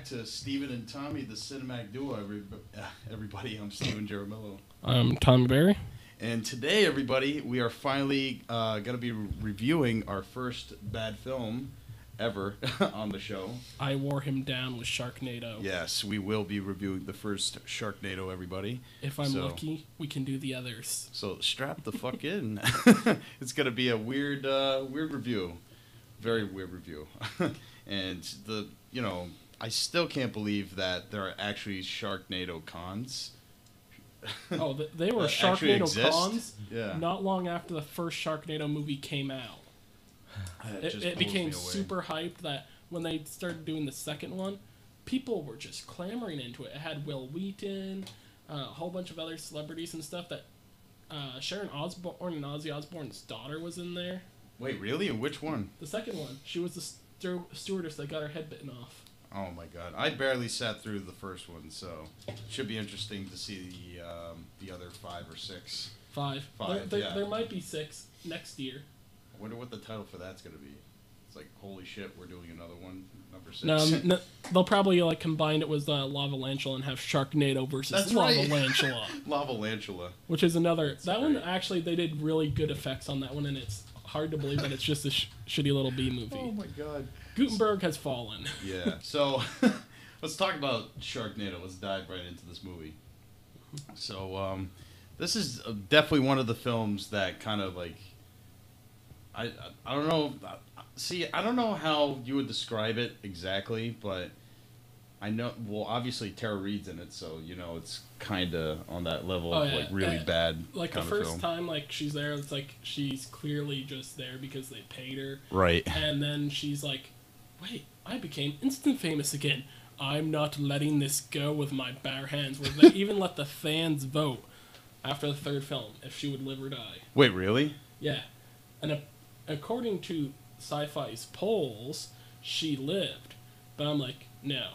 to Steven and Tommy, the cinematic duo. Everybody, I'm Steven Jaramillo. I'm Tom Barry. And today, everybody, we are finally going to be reviewing our first bad film ever on the show. I wore him down with Sharknado. Yes, we will be reviewing the first Sharknado, everybody. If I'm lucky, we can do the others. So strap the fuck in. It's going to be a weird review. Very weird review. And I still can't believe that there are actually Sharknado cons. Oh, they were Sharknado cons not long after the first Sharknado movie came out. It became super hyped that when they started doing the second one, people were just clamoring into it. It had Will Wheaton, a whole bunch of other celebrities and stuff. That Sharon Osbourne and Ozzy Osbourne's daughter was in there. Wait, really? And which one? The second one. She was the stewardess that got her head bitten off. Oh my god. I barely sat through the first one, so it should be interesting to see the other 5 or 6. Five. There might be 6 next year. I wonder what the title for that's going to be. It's like, holy shit, we're doing another one, number 6. No, they'll probably combine it with Lavalantula and have Sharknado versus Lavalantula. Lavalantula. Which is another... That one, actually, they did really good effects on that one, and it's hard to believe that it's just a shitty little B movie. Oh my god. Gutenberg has fallen. Yeah. So, let's talk about Sharknado. Let's dive right into this movie. So, this is definitely one of the films that kind of like... I don't know. See, I don't know how you would describe it exactly, but I know. Well, obviously Tara Reid's in it, so it's kind of on that level of like really bad. Like the first time, like she's there, it's like she's clearly just there because they paid her, right? And then she's like, "Wait, I became instant famous again. I'm not letting this go with my bare hands." Where they even let the fans vote after the third film if she would live or die. Wait, really? Yeah, and according to Sci-Fi's polls, she lived. But I'm like, no.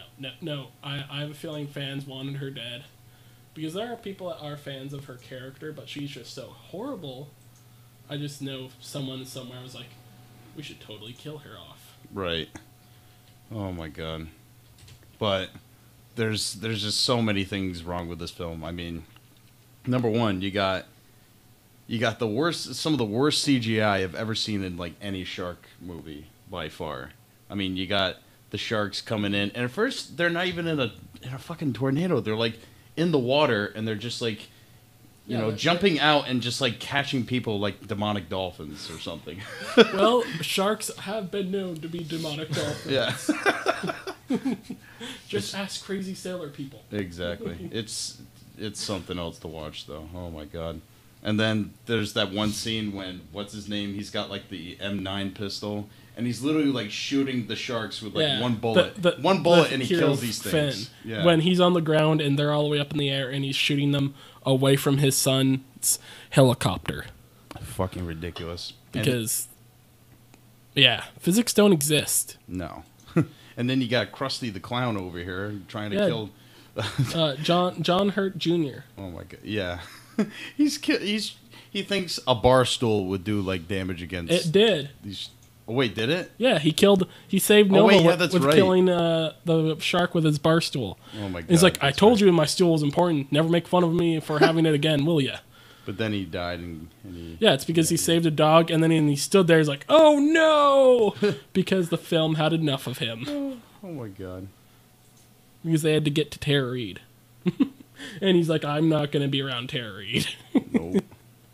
I have a feeling fans wanted her dead. Because there are people that are fans of her character, but she's just so horrible. I just know someone somewhere was like, we should totally kill her off. Right. Oh my god. But there's just so many things wrong with this film. I mean, number one, you got some of the worst CGI I've ever seen in like any shark movie by far. I mean, you got the sharks coming in, and at first they're not even in a fucking tornado. They're like in the water, and they're just like, jumping out and just like catching people like demonic dolphins or something. Well, sharks have been known to be demonic dolphins. Yeah. Just ask crazy sailor people. Exactly. It's something else to watch though. Oh my god. And then there's that one scene when, what's his name? He's got like the M9 pistol, and he's literally like shooting the sharks with like one bullet. And he kills these things. Yeah. When he's on the ground and they're all the way up in the air and he's shooting them away from his son's helicopter. Fucking ridiculous. Because, physics don't exist. No. And then you got Krusty the Clown over here trying to kill... John Hurt Jr. Oh my god. Yeah. He thinks a bar stool would do like damage against. It did. Oh wait, did it? Yeah, he saved Nova with right. killing the shark with his bar stool. Oh my god! He's like, I told you my stool was important. Never make fun of me for having it again, will ya? But then he died, and he... Yeah, it's because he saved a dog, and then he stood there. He's like, oh no, because the film had enough of him. Oh my god! Because they had to get to Tara Reid. And he's like, I'm not going to be around Tara Reid. Nope.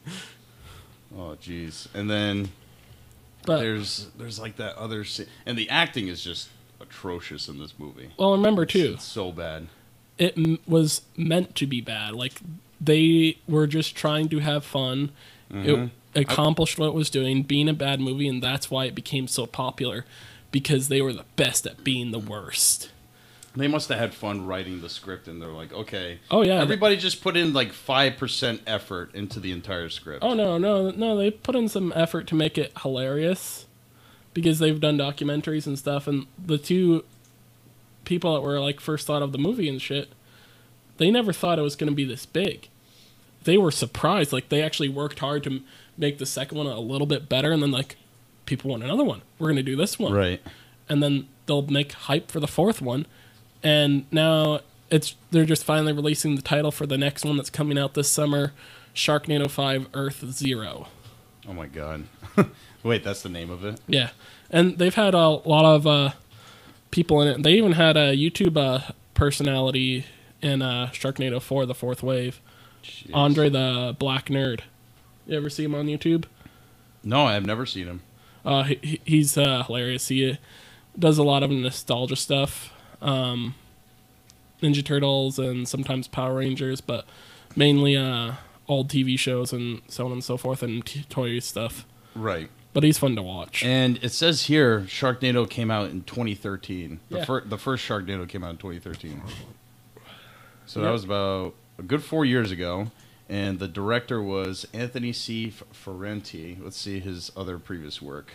Oh, jeez. And then there's like that other scene. And the acting is just atrocious in this movie. Well, remember, too. It's so bad. It was meant to be bad. Like, they were just trying to have fun. Mm-hmm. It accomplished what it was doing, being a bad movie, and that's why it became so popular. Because they were the best at being the worst. They must have had fun writing the script, and they're like, okay. Oh, yeah. Everybody just put in like 5% effort into the entire script. Oh, no. They put in some effort to make it hilarious because they've done documentaries and stuff. And the two people that were like first thought of the movie and shit, they never thought it was going to be this big. They were surprised. Like, they actually worked hard to make the second one a little bit better. And then, like, people want another one. We're going to do this one. Right. And then they'll make hype for the fourth one. and now they're just finally releasing the title for the next one that's coming out this summer, Sharknado 5 Earth Zero. Oh my god. Wait, that's the name of it? Yeah. And they've had a lot of people in it. They even had a YouTube personality in Sharknado 4, The Fourth Wave. Jeez. Andre the Black Nerd. You ever see him on YouTube? No, I've never seen him. He's hilarious. He does a lot of nostalgia stuff. Ninja Turtles and sometimes Power Rangers, but mainly old TV shows and so on and so forth, and toy stuff. Right. But he's fun to watch. And it says here, Sharknado came out in 2013. Yeah. The first Sharknado came out in 2013. So that was about a good 4 years ago. And the director was Anthony C. Ferrenti. Let's see his other previous work.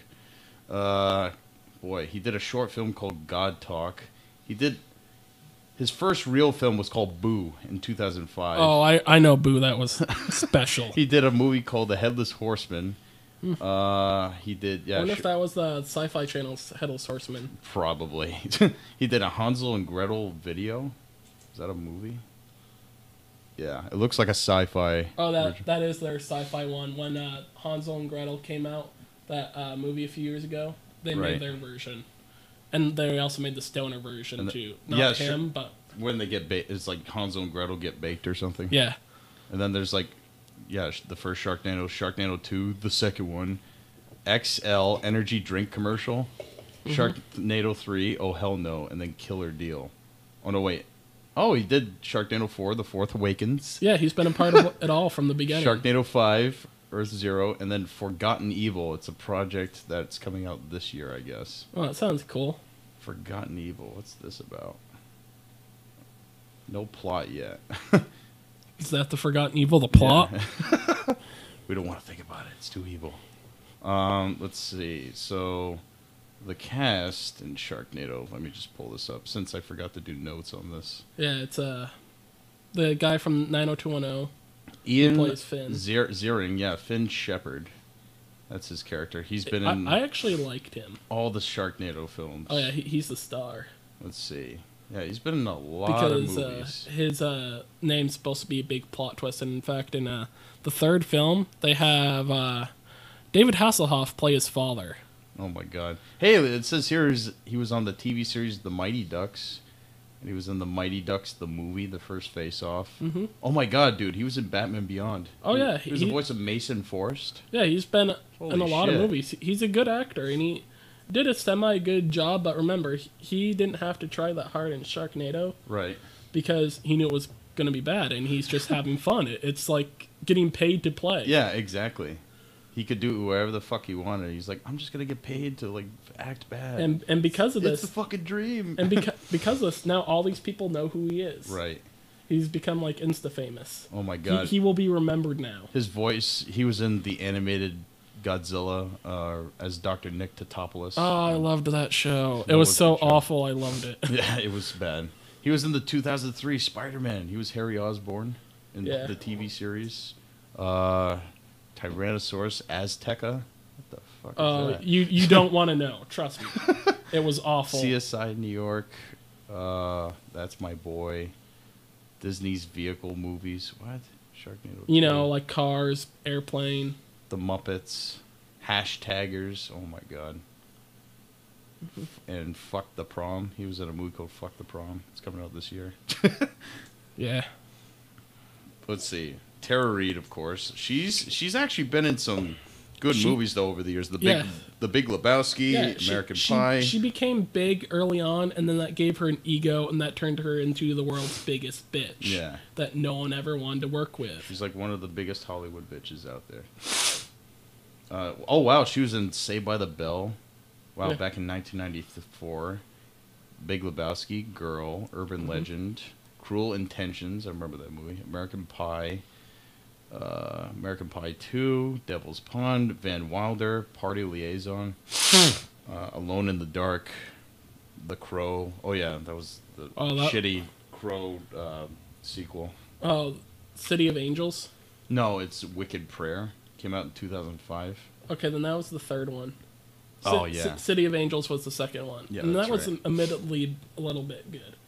He did a short film called God Talk. His first real film was called Boo in 2005. Oh, I know Boo. That was special. He did a movie called The Headless Horseman. He did, I wonder if that was the Sci-Fi Channel's Headless Horseman. Probably. He did a Hansel and Gretel video. Is that a movie? Yeah, it looks like a sci-fi. Oh, that is their sci-fi one. When Hansel and Gretel came out, that movie a few years ago, they made their version. And they also made the stoner version, too. Not him, but... When they get baked, it's like Hansel and Gretel get baked or something. Yeah. And then there's like... Yeah, the first Sharknado, Sharknado 2, the second one, XL energy drink commercial, Sharknado 3, oh hell no, and then Killer Deal. Oh no, wait. Oh, he did Sharknado 4, The Fourth Awakens. Yeah, he's been a part of it all from the beginning. Sharknado 5, Earth Zero, and then Forgotten Evil. It's a project that's coming out this year, I guess. Oh, that sounds cool. Forgotten Evil, what's this about? No plot yet. Is that the Forgotten Evil, the plot? Yeah. We don't want to think about it. It's too evil. Let's see. So, the cast in Sharknado. Let me just pull this up, since I forgot to do notes on this. Yeah, it's the guy from 90210. Ian plays Finn. Ziering, yeah, Finn Shepard. That's his character. He's been in... I actually liked him. All the Sharknado films. Oh, yeah, he's the star. Let's see. Yeah, he's been in a lot of movies. His name's supposed to be a big plot twist. And in fact, in the third film, they have David Hasselhoff play his father. Oh, my God. Hey, it says here he was on the TV series The Mighty Ducks. And he was in The Mighty Ducks, the movie, the first face-off. Mm-hmm. Oh, my God, dude. He was in Batman Beyond. Oh, yeah. He was the voice of Mason Forrest. Yeah, he's been in a lot of movies. He's a good actor, and he... did a semi-good job, but remember, he didn't have to try that hard in Sharknado. Right. Because he knew it was going to be bad, and he's just having fun. It's like getting paid to play. Yeah, exactly. He could do whatever the fuck he wanted. He's like, I'm just going to get paid to, like, act bad. And because of this... It's a fucking dream. And because of this, now all these people know who he is. Right. He's become, like, Insta-famous. Oh, my God. He will be remembered now. His voice, he was in the animated... Godzilla as Dr. Nick Tatopoulos. Oh, I loved that show. It was so awful. I loved it. Yeah, it was bad. He was in the 2003 Spider-Man. He was Harry Osborn in the TV series. Tyrannosaurus Azteca. What the fuck is that? You don't want to know. Trust me. It was awful. CSI New York. That's My Boy. Disney's vehicle movies. What? Sharknado. You know, like Cars, Airplane. The Muppets, Hashtaggers, oh my God. And Fuck the Prom. He was in a movie called Fuck the Prom. It's coming out this year. Yeah. Let's see. Tara Reid, of course. She's actually been in some good movies though over the years. The Big Lebowski, American Pie. She became big early on, and then that gave her an ego, and that turned her into the world's biggest bitch. Yeah. That no one ever wanted to work with. She's like one of the biggest Hollywood bitches out there. Oh wow, she was in Saved by the Bell. Wow, back in 1994. Big Lebowski, Girl, Urban Legend, Cruel Intentions. I remember that movie. American Pie. American Pie 2, Devil's Pond, Van Wilder, Party Liaison, Alone in the Dark, The Crow. Oh yeah, that was the shitty Crow sequel. Oh, City of Angels? No, it's Wicked Prayer. Came out in 2005. Okay, then that was the third one. Oh yeah, City of Angels was the second one. Yeah, and that was right. admittedly a little bit good.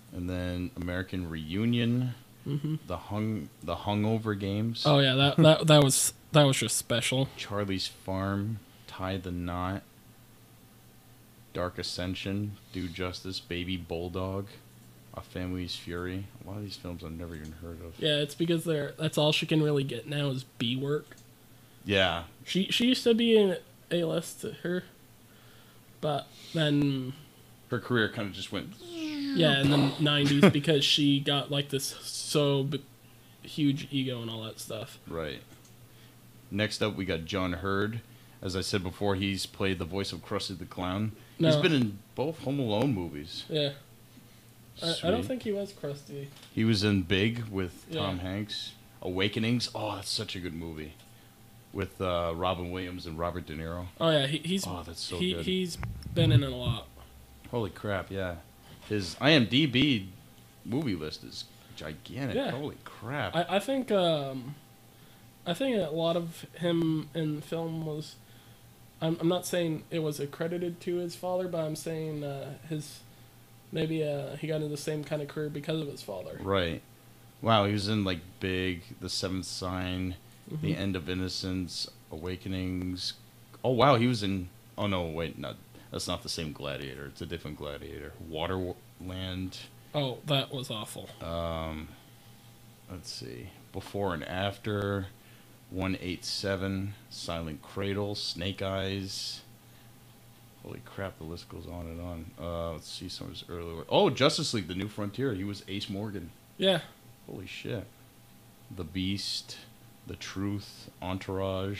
And then American Reunion. Mm-hmm. The Hungover Games. Oh yeah, that was just special. Charlie's Farm, Tie the Knot, Dark Ascension, Do Justice, Baby Bulldog, A Family's Fury. A lot of these films I've never even heard of. Yeah, it's because that's all she can really get now is B work. Yeah. She used to be in A-list to her, but then her career kind of just went. Yeah, in the 90s because she got like this huge ego and all that stuff. Right. Next up, we got John Hurd. As I said before, he's played the voice of Krusty the Clown. No. He's been in both Home Alone movies. Yeah. I don't think he was Krusty. He was in Big with Tom Hanks. Awakenings. Oh, that's such a good movie. With Robin Williams and Robert De Niro. Oh, yeah. He's that's so good. He's been in it a lot. Holy crap, yeah. His IMDb movie list is gigantic. Yeah. Holy crap. I think a lot of him in film was... I'm not saying it was accredited to his father, but I'm saying maybe he got into the same kind of career because of his father. Right. Wow, he was in like Big, The Seventh Sign, The End of Innocence, Awakenings. Oh wow, he was in... Oh no, wait, no, that's not the same Gladiator. It's a different Gladiator. Waterland. Oh, that was awful. Let's see. Before and After, 187, Silent Cradle, Snake Eyes. Holy crap, the list goes on and on. Let's see some of his earlier... Oh, Justice League, The New Frontier. He was Ace Morgan. Yeah. Holy shit. The Beast, The Truth, Entourage,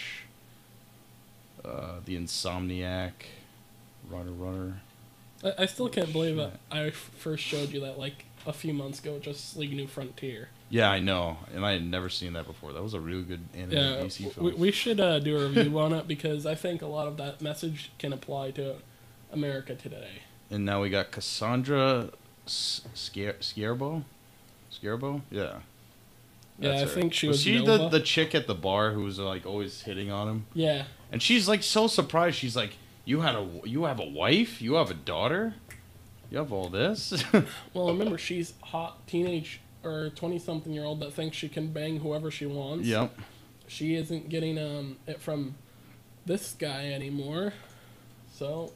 The Insomniac, Runner. I still can't believe that I first showed you that like a few months ago, Justice League New Frontier. Yeah, I know, and I had never seen that before. That was a really good animated DC film. We should do a review on it because I think a lot of that message can apply to America today. And now we got Cassandra Sciarbo? Yeah. Yeah, I think she was she the chick at the bar who was like always hitting on him? Yeah. And she's like so surprised. She's like, You have a wife? You have a daughter? You have all this? Well, remember, she's hot teenage or 20-something-year-old that thinks she can bang whoever she wants. Yep. She isn't getting it from this guy anymore, so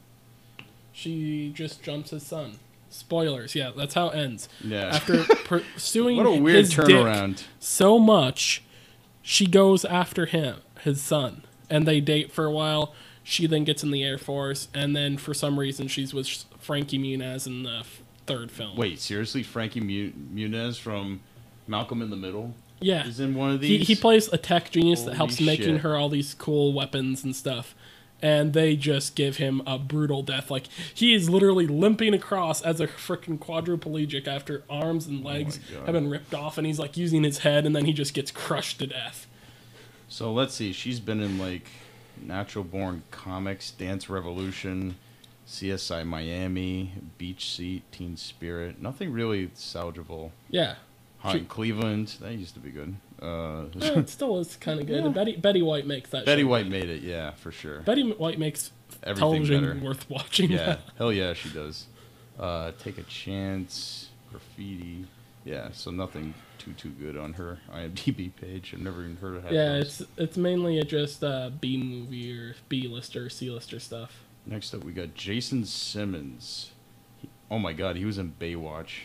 she just jumps his son. Spoilers, yeah, that's how it ends. Yeah. After pursuing what a weird his turnaround. Dick so much, she goes after his son, and they date for a while. She then gets in the Air Force, and then for some reason she's with Frankie Muniz in the third film. Wait, seriously? Frankie Muniz from Malcolm in the Middle? Yeah. Is in one of these? He plays a tech genius that helps making her all these cool weapons and stuff. And they just give him a brutal death. Like, he is literally limping across as a freaking quadriplegic after arms and legs have been ripped off, and he's like using his head, and then he just gets crushed to death. So let's see. She's been in like Natural Born Comics, Dance Revolution, CSI Miami, Beach Seat, Teen Spirit. Nothing really salvageable. Yeah. Hot in Cleveland. That used to be good. It still is kind of good. Yeah. Betty White makes that. Betty White made it, yeah, for sure. Betty White makes everything television better. Worth watching. Yeah, hell yeah, she does. Take a Chance, Graffiti. Yeah, so nothing too good on her IMDb page. I've never even heard of that. Yeah, it's mainly just B movie or B-lister, C-lister stuff. Next up, we got Jason Simmons. Oh my God, he was in Baywatch.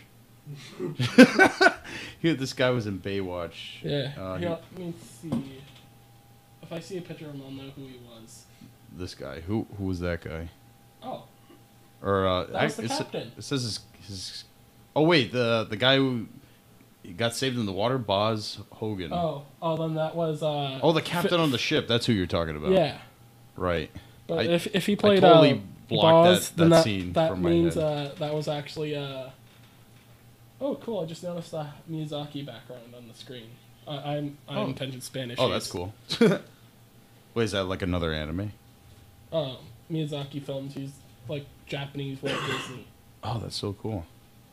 This guy was in Baywatch. Yeah. Let me see. If I see a picture of him, I'll know who he was. This guy. Who was that guy? Oh. Or that was the captain. It says his. Oh wait, the guy who got saved in the water, Boz Hogan. Oh, then that was. Oh, the captain on the ship. That's who you're talking about. Yeah. Right. But if he played totally Boz, that scene that from means my head. That was actually. Oh, cool! I just noticed the Miyazaki background on the screen. I'm attention Spanish. Oh, that's cool. Wait, is that like another anime? Miyazaki films use like Japanese Walt Disney. Oh, that's so cool.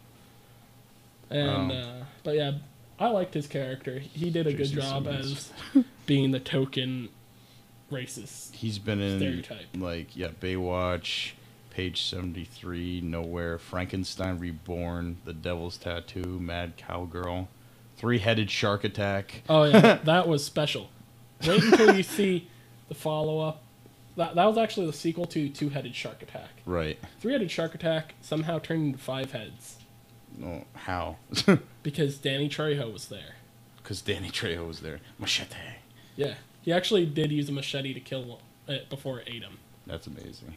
And but yeah, I liked his character. He did a good job as being the token racist. He's been in stereotype. like Baywatch, Page 73, Nowhere, Frankenstein Reborn, The Devil's Tattoo, Mad Cowgirl, Three-Headed Shark Attack. Oh, yeah. That was special. Wait until you see the follow-up. That was actually the sequel to Two-Headed Shark Attack. Right. Three-Headed Shark Attack somehow turned into five heads. No, how? Because Danny Trejo was there. Because Danny Trejo was there. Machete. Yeah. He actually did use a machete to kill it before it ate him. That's amazing.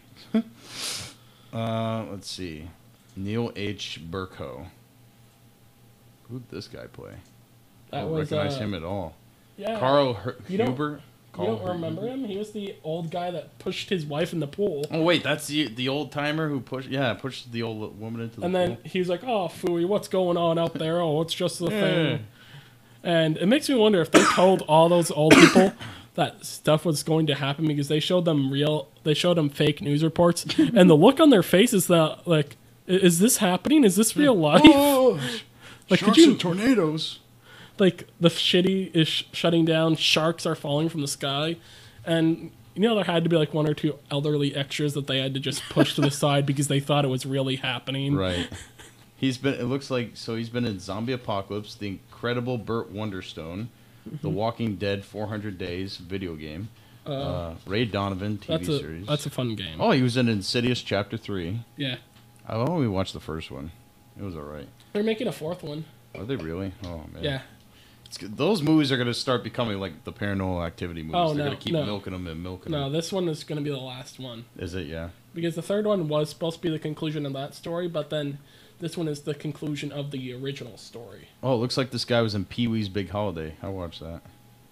Let's see. Neil H. Burko. Who'd this guy play? I don't recognize him at all. Yeah. Carl Huber? You don't remember him? He was the old guy that pushed his wife in the pool. Oh, wait, that's the old timer who pushed the old woman into the pool. And then he was like, oh, phooey, what's going on out there? Oh, it's just the thing. And it makes me wonder if they told all those old people that stuff was going to happen, because they showed them fake news reports, and the look on their faces that, like, is this happening? Is this real life? Oh, like, sharks and tornadoes. Like, the city is shutting down, sharks are falling from the sky, and you know there had to be like one or two elderly extras that they had to just push to the side because they thought it was really happening. Right. He's been in Zombie Apocalypse, The Incredible Burt Wonderstone, The Walking Dead 400 Days video game, Ray Donovan TV series. That's a fun game. Oh, he was in Insidious Chapter 3. Yeah. I only watched the first one. It was alright. They're making a fourth one. Are they really? Oh, man. Yeah. Those movies are going to start becoming like the Paranormal Activity movies. They're going to keep milking them and milking them. No, this one is going to be the last one. Is it? Yeah. Because the third one was supposed to be the conclusion of that story, but then this one is the conclusion of the original story. Oh, it looks like this guy was in Pee-wee's Big Holiday. I watched that.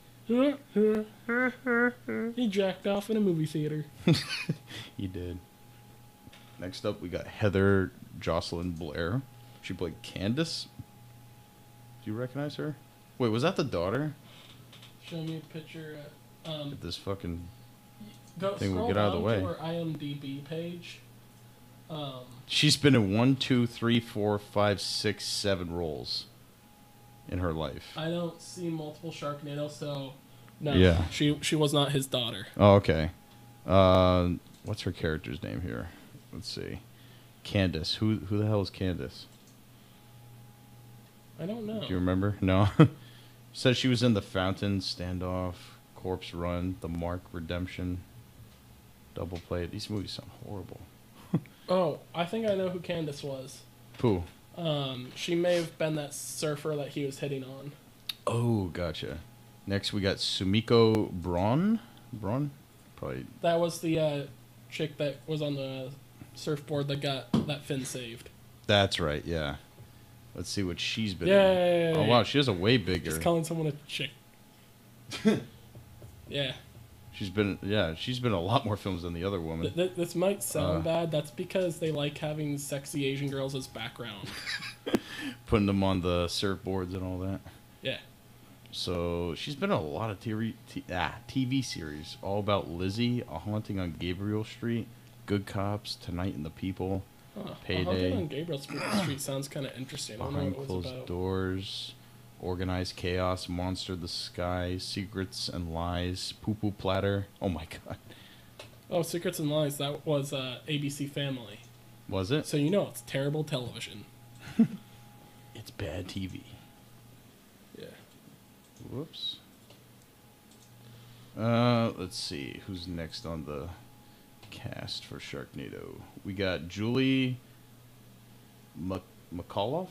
He jacked off in a movie theater. He did. Next up, we got Heather Jocelyn Blair. She played Candace. Do you recognize her? Wait, was that the daughter? Show me a picture. This fucking thing will get out of the way. Her IMDb page. She's been in 1, 2, 3, 4, 5, 6, 7 roles in her life. I don't see multiple Sharknado, so no. Yeah. She was not his daughter. Oh, okay. What's her character's name here? Let's see. Candace. Who the hell is Candace? I don't know. Do you remember? No. Says she was in The Fountain, Standoff, Corpse Run, The Mark, Redemption, Double Play. These movies sound horrible. Oh, I think I know who Candace was. Who? She may have been that surfer that he was hitting on. Oh, gotcha. Next we got Sumiko Braun. Braun? Probably. That was the chick that was on the surfboard that got that Finn saved. That's right, yeah. Let's see what she's been in. Oh, wow, she has a way bigger. Just calling someone a chick. Yeah. She's been in a lot more films than the other woman. This might sound bad. That's because they like having sexy Asian girls as background. Putting them on the surfboards and all that. Yeah. So she's been in a lot of TV series, all about Lizzie, A Haunting on Gabriel Street, Good Cops, Tonight and the People, Payday. A Haunting on Gabriel Street sounds kind of interesting. Behind Closed Doors, Organized Chaos, Monster the Sky, Secrets and Lies, Poo Poo Platter. Oh my god. Oh, Secrets and Lies. That was ABC Family. Was it? So you know it's terrible television. It's bad TV. Yeah. Whoops. Let's see. Who's next on the cast for Sharknado? We got Julie McCullough?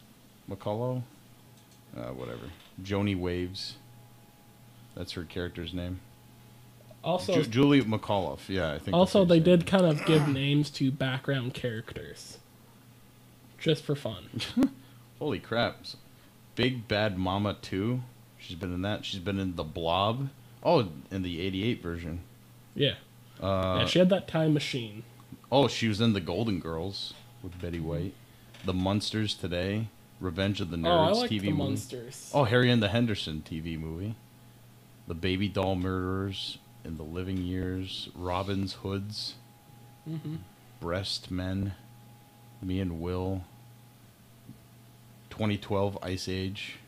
Whatever. Joni Waves. That's her character's name. Also, Julie McCullough. Yeah, I think. Also, they did kind of give names to background characters, just for fun. Holy crap! Big Bad Mama 2. She's been in that. She's been in The Blob. Oh, in the '88 version. Yeah. Yeah, she had that time machine. Oh, she was in The Golden Girls with Betty White. The Munsters Today. Revenge of the Nerds I like TV the movie. Munsters. Oh, Harry and the Henderson TV movie. The Baby Doll Murderers in the Living Years. Robin's Hoods. Mm-hmm. Breast Men. Me and Will. 2012 Ice Age.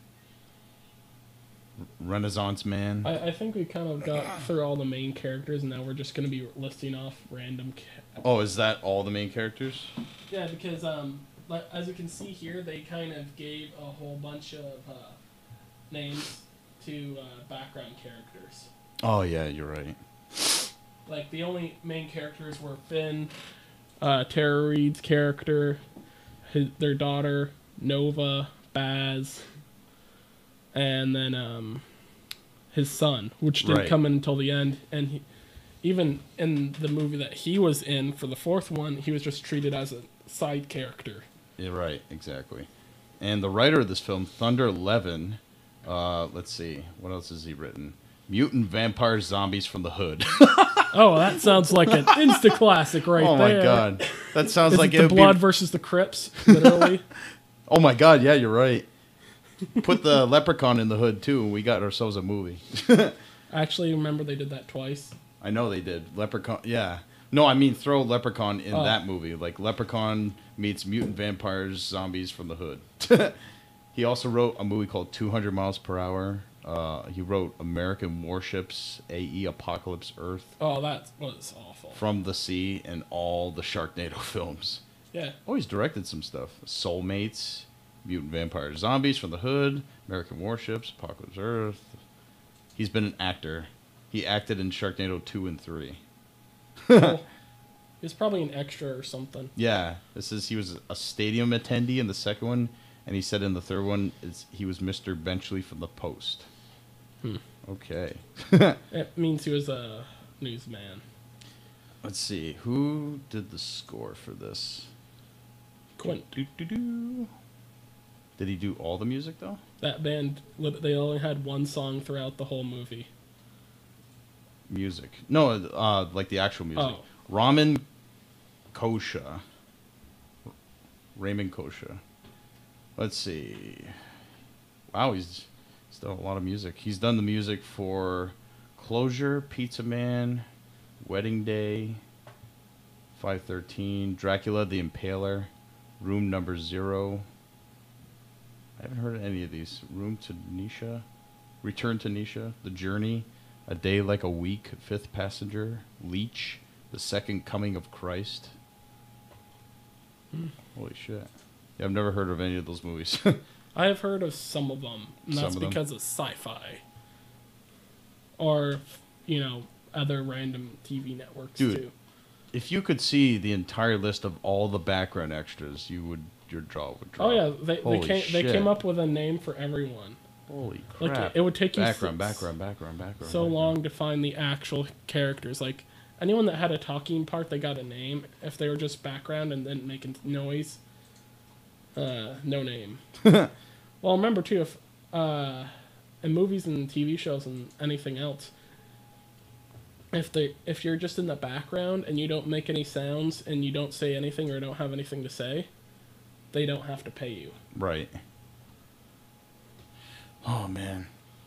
Renaissance Man. I think we kind of got through all the main characters, and now we're just going to be listing off random Oh, is that all the main characters? Yeah, because as you can see here, they kind of gave a whole bunch of names to background characters. Oh yeah, you're right. Like the only main characters were Finn, Tara Reid's character, their daughter Nova, Baz, and then his son, which didn't come in until the end. And even in the movie that he was in for the fourth one, he was just treated as a side character. Yeah, right, exactly. And the writer of this film, Thunder Levin, let's see, what else has he written? Mutant Vampire Zombies from the Hood. Oh, that sounds like an insta classic right there. Oh my god, that sounds like it the Blood versus the Crips, literally. Oh my god, yeah, you're right. Put the Leprechaun in the Hood too, and we got ourselves a movie. I actually remember they did that twice. I know they did. Leprechaun, yeah. No, I mean throw Leprechaun in that movie. Like Leprechaun meets Mutant Vampires Zombies from the Hood. He also wrote a movie called 200 Miles Per Hour. He wrote American Warships, AE Apocalypse Earth. Oh, that was awful. From the Sea, and all the Sharknado films. Yeah. Oh, he's directed some stuff. Soulmates, Mutant Vampire Zombies from the Hood, American Warships, Apocalypse Earth. He's been an actor. He acted in Sharknado 2 and 3. Cool. He was probably an extra or something. Yeah. He was a stadium attendee in the second one, and he said in the third one he was Mr. Benchley from The Post. Okay. It means he was a newsman. Let's see. Who did the score for this? Quint. Did he do all the music, though? That band, they only had one song throughout the whole movie. Music. No, like the actual music. Oh. Raymond Kosha. Let's see. Wow, he's done a lot of music. He's done the music for Closure, Pizza Man, Wedding Day, 513, Dracula the Impaler, Room Number 0. I haven't heard of any of these. Room to Nisha, Return to Nisha, The Journey, A Day Like a Week, Fifth Passenger, Leech, The Second Coming of Christ. Holy shit. Yeah, I've never heard of any of those movies. I have heard of some of them, and that's because of sci-fi. Or, other random TV networks, too. If you could see the entire list of all the background extras, your jaw would drop. Oh, yeah, they came up with a name for everyone. Holy crap. Like, it would take you background. So long to find the actual characters. Like, anyone that had a talking part, they got a name. If they were just background and then making noise, no name. Well, remember, too, if in movies and TV shows and anything else, if you're just in the background and you don't make any sounds and you don't say anything or don't have anything to say, they don't have to pay you. Right. Oh, man.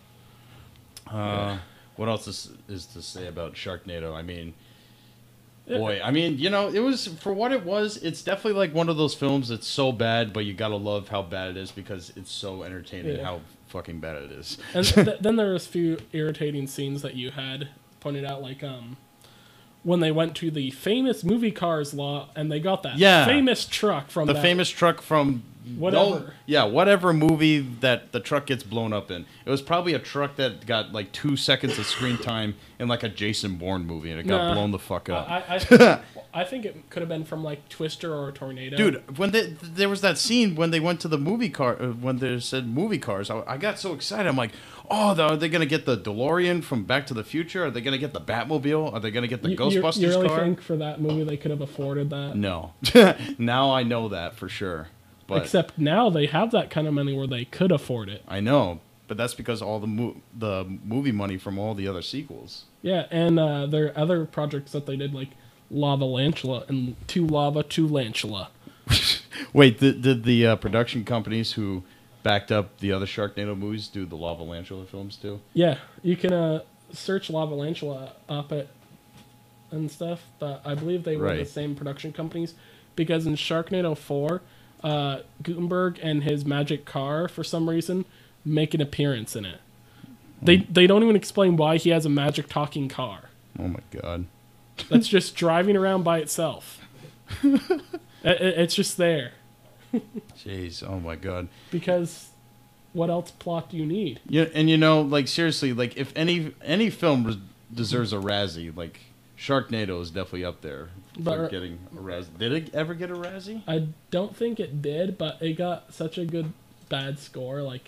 What else is to say about Sharknado? I mean, boy, it was, for what it was, it's definitely like one of those films that's so bad, but you gotta love how bad it is because it's so entertaining how fucking bad it is. And then there was a few irritating scenes that you had pointed out, like when they went to the famous movie cars lot and they got that famous truck from famous truck from whatever movie that the truck gets blown up in. It was probably a truck that got like 2 seconds of screen time in like a Jason Bourne movie, and it got blown the fuck up. I think it could have been from like Twister or a Tornado. Dude, when there was that scene when they went to the movie car, when they said movie cars, I got so excited. I'm like, oh, are they gonna get the DeLorean from Back to the Future? Are they gonna get the Batmobile? Are they gonna get the Ghostbusters you really car? Think for that movie they could have afforded that? No. Now I know that for sure. But except now they have that kind of money where they could afford it. I know, but that's because all the movie money from all the other sequels. Yeah, and there are other projects that they did, like Lavalantula and To Lava to Lantula. Wait, did the production companies who backed up the other Sharknado movies do the Lavalantula films too? Yeah, you can search Lavalantula up and stuff, but I believe they were the same production companies, because in Sharknado 4... Gutenberg and his magic car, for some reason, make an appearance in it. They don't even explain why he has a magic talking car. Oh my god. that's just driving around by itself. It's just there. Jeez, oh my god. Because what else plot do you need? Yeah, and like seriously, like if any film deserves a Razzie, like Sharknado is definitely up there for getting a Razzie. Did it ever get a Razzie? I don't think it did, but it got such a good bad score. Like,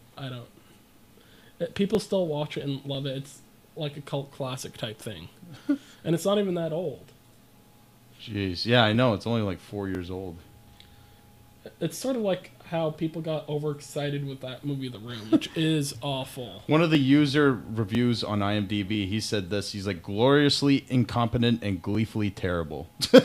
people still watch it and love it. It's like a cult classic type thing, and it's not even that old. Jeez, yeah, I know. It's only like 4 years old. It's sort of like how people got overexcited with that movie, The Room, which is awful. One of the user reviews on IMDb, he said this. He's like, gloriously incompetent and gleefully terrible.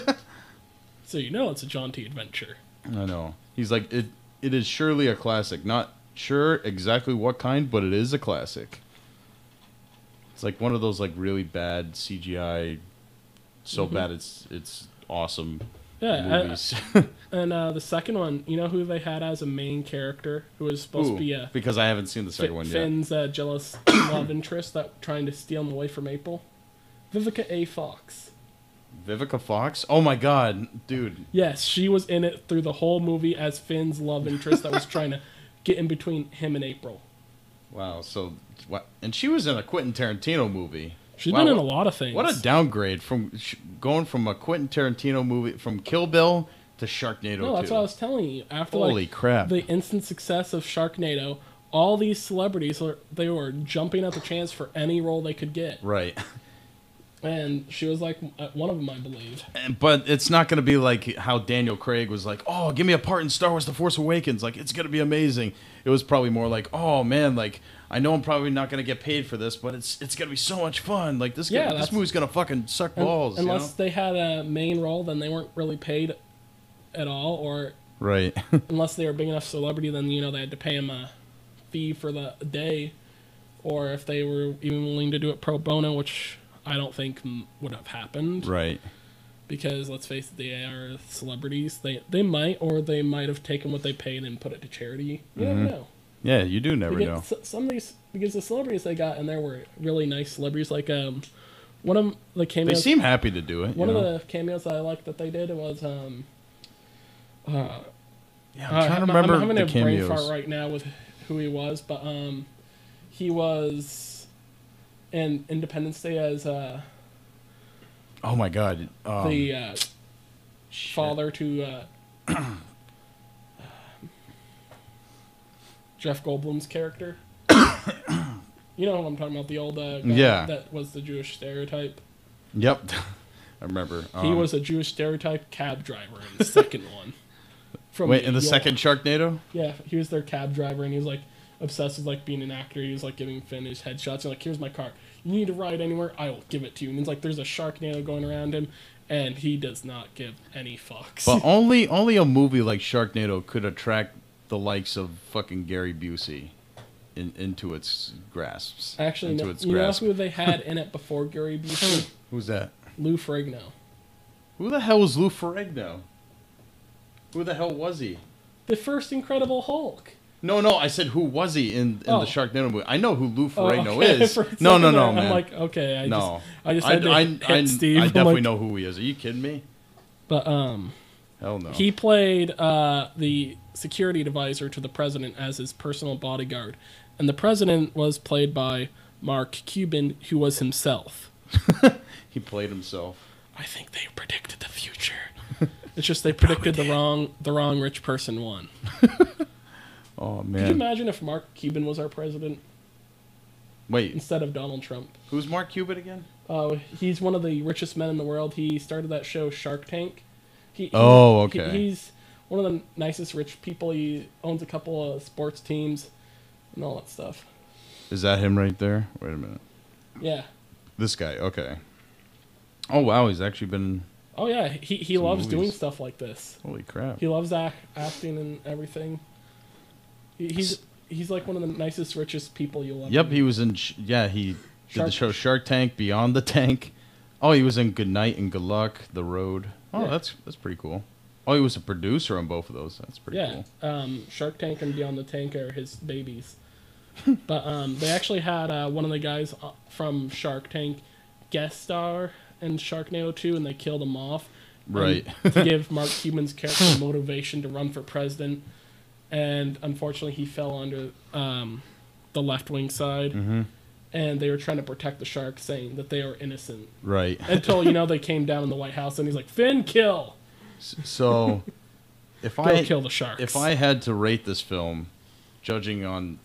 So it's a jaunty adventure. I know. He's like, it is surely a classic. Not sure exactly what kind, but it is a classic. It's like one of those like really bad CGI, so bad it's awesome movies. And the second one, you know who they had as a main character who was supposed to be because I haven't seen the second one yet. Finn's jealous love interest that trying to steal him away from April. Vivica A. Fox. Vivica Fox? Oh my god, dude. Yes, she was in it through the whole movie as Finn's love interest that was trying to get in between him and April. Wow, so what? And she was in a Quentin Tarantino movie. She's been in a lot of things. What a downgrade from going from a Quentin Tarantino movie, from Kill Bill to Sharknado 2. No, that's what I was telling you. After Holy crap. The instant success of Sharknado, all these celebrities, they were jumping at the chance for any role they could get. Right. And she was like one of them, I believe. But it's not going to be like how Daniel Craig was like, oh, give me a part in Star Wars The Force Awakens. Like, it's going to be amazing. It was probably more like, oh, man, like, I know I'm probably not going to get paid for this, but it's going to be so much fun. Like, this movie's going to fucking suck balls. Unless they had a main role, then they weren't really paid at all. Or right. Unless they were a big enough celebrity, then, they had to pay them a fee for the day. Or if they were even willing to do it pro bono, which I don't think would have happened. Right. Because, let's face it, they are celebrities. They might, or they might have taken what they paid and put it to charity. You never know. Yeah, you do never know. Some of these, because the celebrities they got in there were really nice celebrities. Like, one of the cameos... They seem happy to do it. One of the cameos that I liked that they did was... I'm trying to remember I'm having the a cameos. brain fart right now with who he was, but he was in Independence Day as... oh my god. The father to Jeff Goldblum's character. You know what I'm talking about, the old guy that was the Jewish stereotype. Yep. I remember. He was a Jewish stereotype cab driver in the second one. In the second Sharknado? Yeah, he was their cab driver, and he was like obsessed with like being an actor. He was like giving Finn his headshots. And like, here's my car. You need to ride anywhere, I will give it to you. And it's like there's a Sharknado going around him, and he does not give any fucks. But only a movie like Sharknado could attract the likes of fucking Gary Busey into its grasps. Actually, you know who they had in it before Gary Busey? Who's that? Lou Ferrigno. Who the hell was Lou Ferrigno? Who the hell was he? The first Incredible Hulk. No, I said who was he in the Sharknado movie? I know who Lou Ferrigno is. No, man. I'm like, okay, I definitely know who he is. Are you kidding me? But hell no. He played the security advisor to the president as his personal bodyguard, and the president was played by Mark Cuban, who was himself. He played himself. I think they predicted the future. It's just they predicted the wrong rich person won. Oh man! Could you imagine if Mark Cuban was our president? Wait, instead of Donald Trump. Who's Mark Cuban again? He's one of the richest men in the world. He started that show Shark Tank. Okay. He's one of the nicest rich people. He owns a couple of sports teams and all that stuff. Is that him right there? Wait a minute. Yeah. This guy. Okay. Oh wow, he's actually been. Oh yeah, he loves doing stuff like this. Holy crap! He loves acting and everything. He's like one of the nicest, richest people you'll ever. Yep, he was in. He did the show Shark Tank, Beyond the Tank. Oh, he was in Good Night and Good Luck, The Road. Oh, yeah. That's pretty cool. Oh, he was a producer on both of those. That's pretty cool. Yeah, Shark Tank and Beyond the Tank are his babies. But they actually had one of the guys from Shark Tank guest star in Sharknado 2, and they killed him off. Right. To give Mark Cuban's character motivation to run for president. And unfortunately, he fell under the left-wing side. Mm-hmm. And they were trying to protect the shark, saying that they were innocent. Right. Until, they came down in the White House, and he's like, Finn, kill! So, kill the sharks. If I had to rate this film, judging on,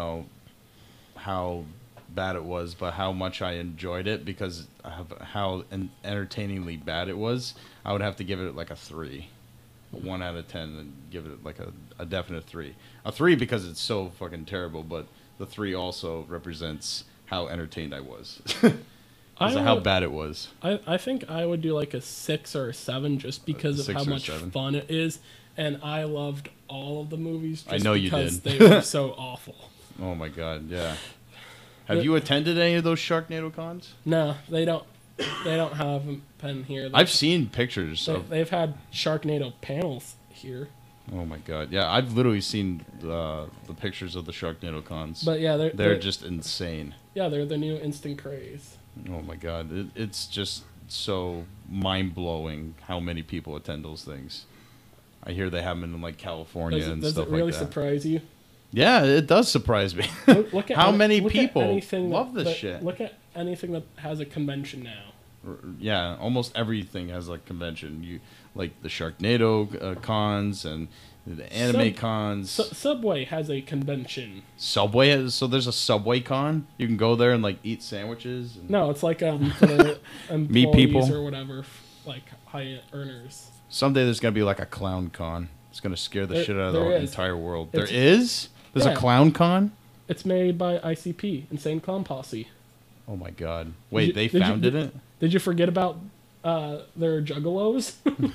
how bad it was, but how much I enjoyed it because of how entertainingly bad it was, I would have to give it like a 3. 1 out of 10 and give it like a definite 3. A 3 because it's so fucking terrible, but the 3 also represents how entertained I was. Because of how bad it was. I think I would do like a 6 or a 7 just because of how much fun it is. And I loved all of the movies just because they were so awful. Oh my god, yeah. Have you attended any of those Sharknado cons? No, they don't have them here. I've seen pictures. They've had Sharknado panels here. Oh my god, yeah! I've literally seen the pictures of the Sharknado cons. But yeah, they're just insane. Yeah, they're the new instant craze. Oh my god, it's just so mind blowing how many people attend those things. I hear they have them in like California and stuff like that. Does it really surprise you? Yeah, it does surprise me. Look at how many people love this shit. Look at anything that has a convention now. Yeah, almost everything has a convention. You like the Sharknado cons and the anime cons. Subway has a convention. Subway has, so there's a Subway con. You can go there and like eat sandwiches. No, it's like for the meet people or whatever, like high earners. Someday there's gonna be like a clown con. It's gonna scare the shit out of the entire world. There's a clown con. It's made by ICP, Insane Clown Posse. Oh my god! Wait, they founded it? Did you forget about their Juggalos?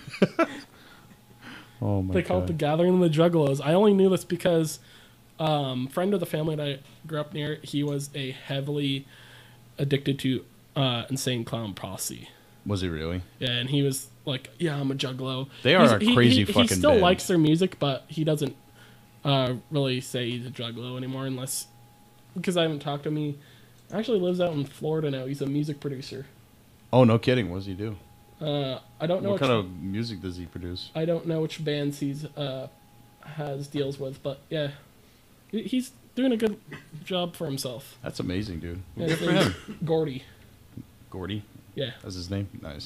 Oh my god! They call it the Gathering of the Juggalos. I only knew this because friend of the family that I grew up near, he was a heavily addicted to Insane Clown Posse. Was he really? Yeah, and he was like, "Yeah, I'm a Juggalo." They are a crazy fucking band. He still likes their music, but he doesn't really say he's a Juggalo anymore, unless because I haven't talked to him. He actually lives out in Florida now. He's a music producer. Oh, no kidding. What does he do? I don't know. What kind of music does he produce? I don't know which bands he's has deals with, but yeah, he's doing a good job for himself. That's amazing, dude. Yeah, good for him. Gordy. Gordy? Yeah. That's his name? Nice.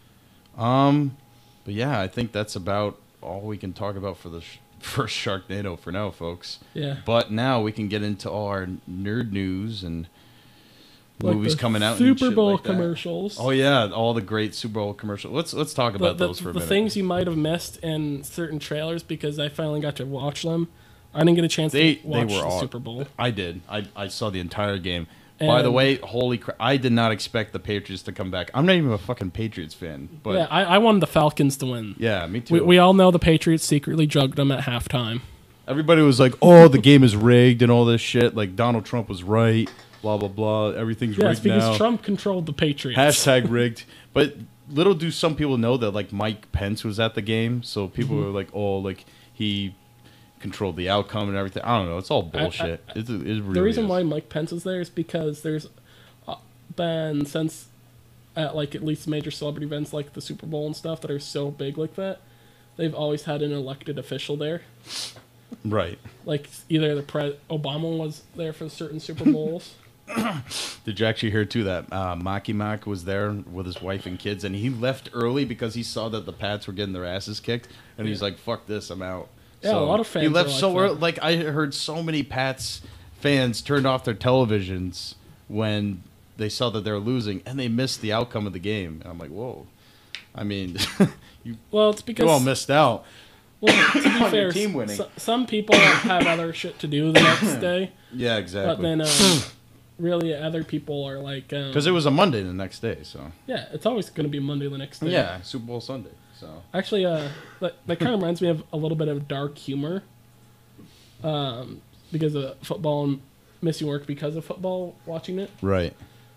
But yeah, I think that's about all we can talk about for the first Sharknado for now, folks. Yeah. But now we can get into all our nerd news and like movies coming out. Super Bowl like commercials. Oh yeah, all the great Super Bowl commercials. Let's talk about those for a minute. The things you might have missed in certain trailers because I finally got to watch them. I didn't get a chance to watch the Super Bowl. I did. I saw the entire game. And by the way, holy crap! I did not expect the Patriots to come back. I'm not even a fucking Patriots fan. But yeah, I wanted the Falcons to win. Yeah, me too. We all know the Patriots secretly drugged them at halftime. Everybody was like, "Oh, the game is rigged" and all this shit. Like Donald Trump was right. Blah blah blah. Everything's rigged now. Because Trump controlled the Patriots. Hashtag rigged. But little do some people know that like Mike Pence was at the game, so people were like, "Oh, like he controlled the outcome and everything." I don't know. It's all bullshit. It really the reason why Mike Pence is there is because there's been since at least major celebrity events like the Super Bowl and stuff that are so big like that, they've always had an elected official there. Right. Like either Obama was there for certain Super Bowls. Did you actually hear too that Maki Mak was there with his wife and kids, and he left early because he saw that the Pats were getting their asses kicked, and he's like, "Fuck this, I'm out." Yeah, so a lot of fans. He left so early. Like I heard, so many Pats fans turned off their televisions when they saw that they were losing, and they missed the outcome of the game. And I'm like, whoa. I mean, it's because you all missed out. Well, to be fair, team winning. Some people have other shit to do the next day. Yeah, exactly. But then, really, other people are like, because it was a Monday the next day, so yeah, it's always going to be Monday the next day. Yeah, Super Bowl Sunday. So actually, that kind of reminds me of a little bit of dark humor, because of football and missing work because of football, watching it. Right.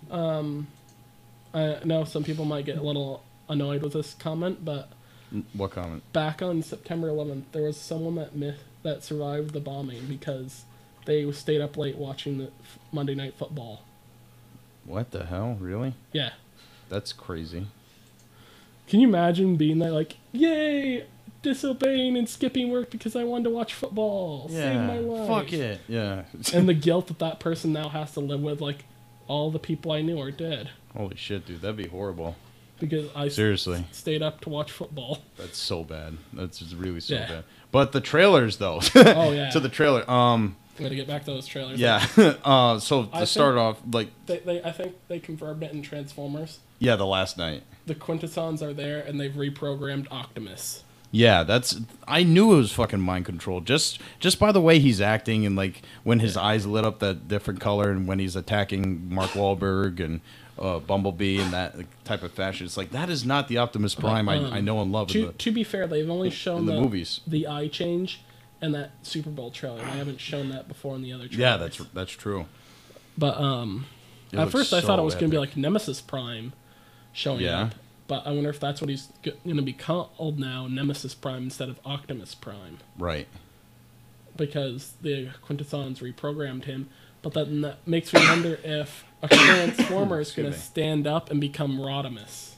I know some people might get a little annoyed with this comment, but what comment? Back on September 11th, there was someone that survived the bombing because they stayed up late watching the Monday Night Football. What the hell? Really? Yeah. That's crazy. Can you imagine being that, like, yay, disobeying and skipping work because I wanted to watch football? Yeah, save my life. Fuck it. Yeah. And the guilt that person now has to live with, like, all the people I knew are dead. Holy shit, dude. That'd be horrible. Because I seriously stayed up to watch football. That's so bad. That's just really so bad. But the trailers, though. Oh, yeah. To the trailer. I'm going to get back to those trailers. Yeah. So to start off, like... I think they confirmed it in Transformers. Yeah, the last night. The Quintessons are there, and they've reprogrammed Optimus. Yeah, I knew it was fucking mind control. Just by the way he's acting, and like when his eyes lit up that different color, and when he's attacking Mark Wahlberg and Bumblebee in that type of fashion, it's like that is not the Optimus Prime I know and love. To be fair, they've only shown the movies the eye change and that Super Bowl trailer. They haven't shown that before in the other trailers. Yeah, that's true. But at first I thought it was going to be like Nemesis Prime showing up. But I wonder if that's what he's going to be called now, Nemesis Prime instead of Optimus Prime. Right. Because the Quintessons reprogrammed him. But then that makes me wonder if a Transformer is going to stand up and become Rodimus.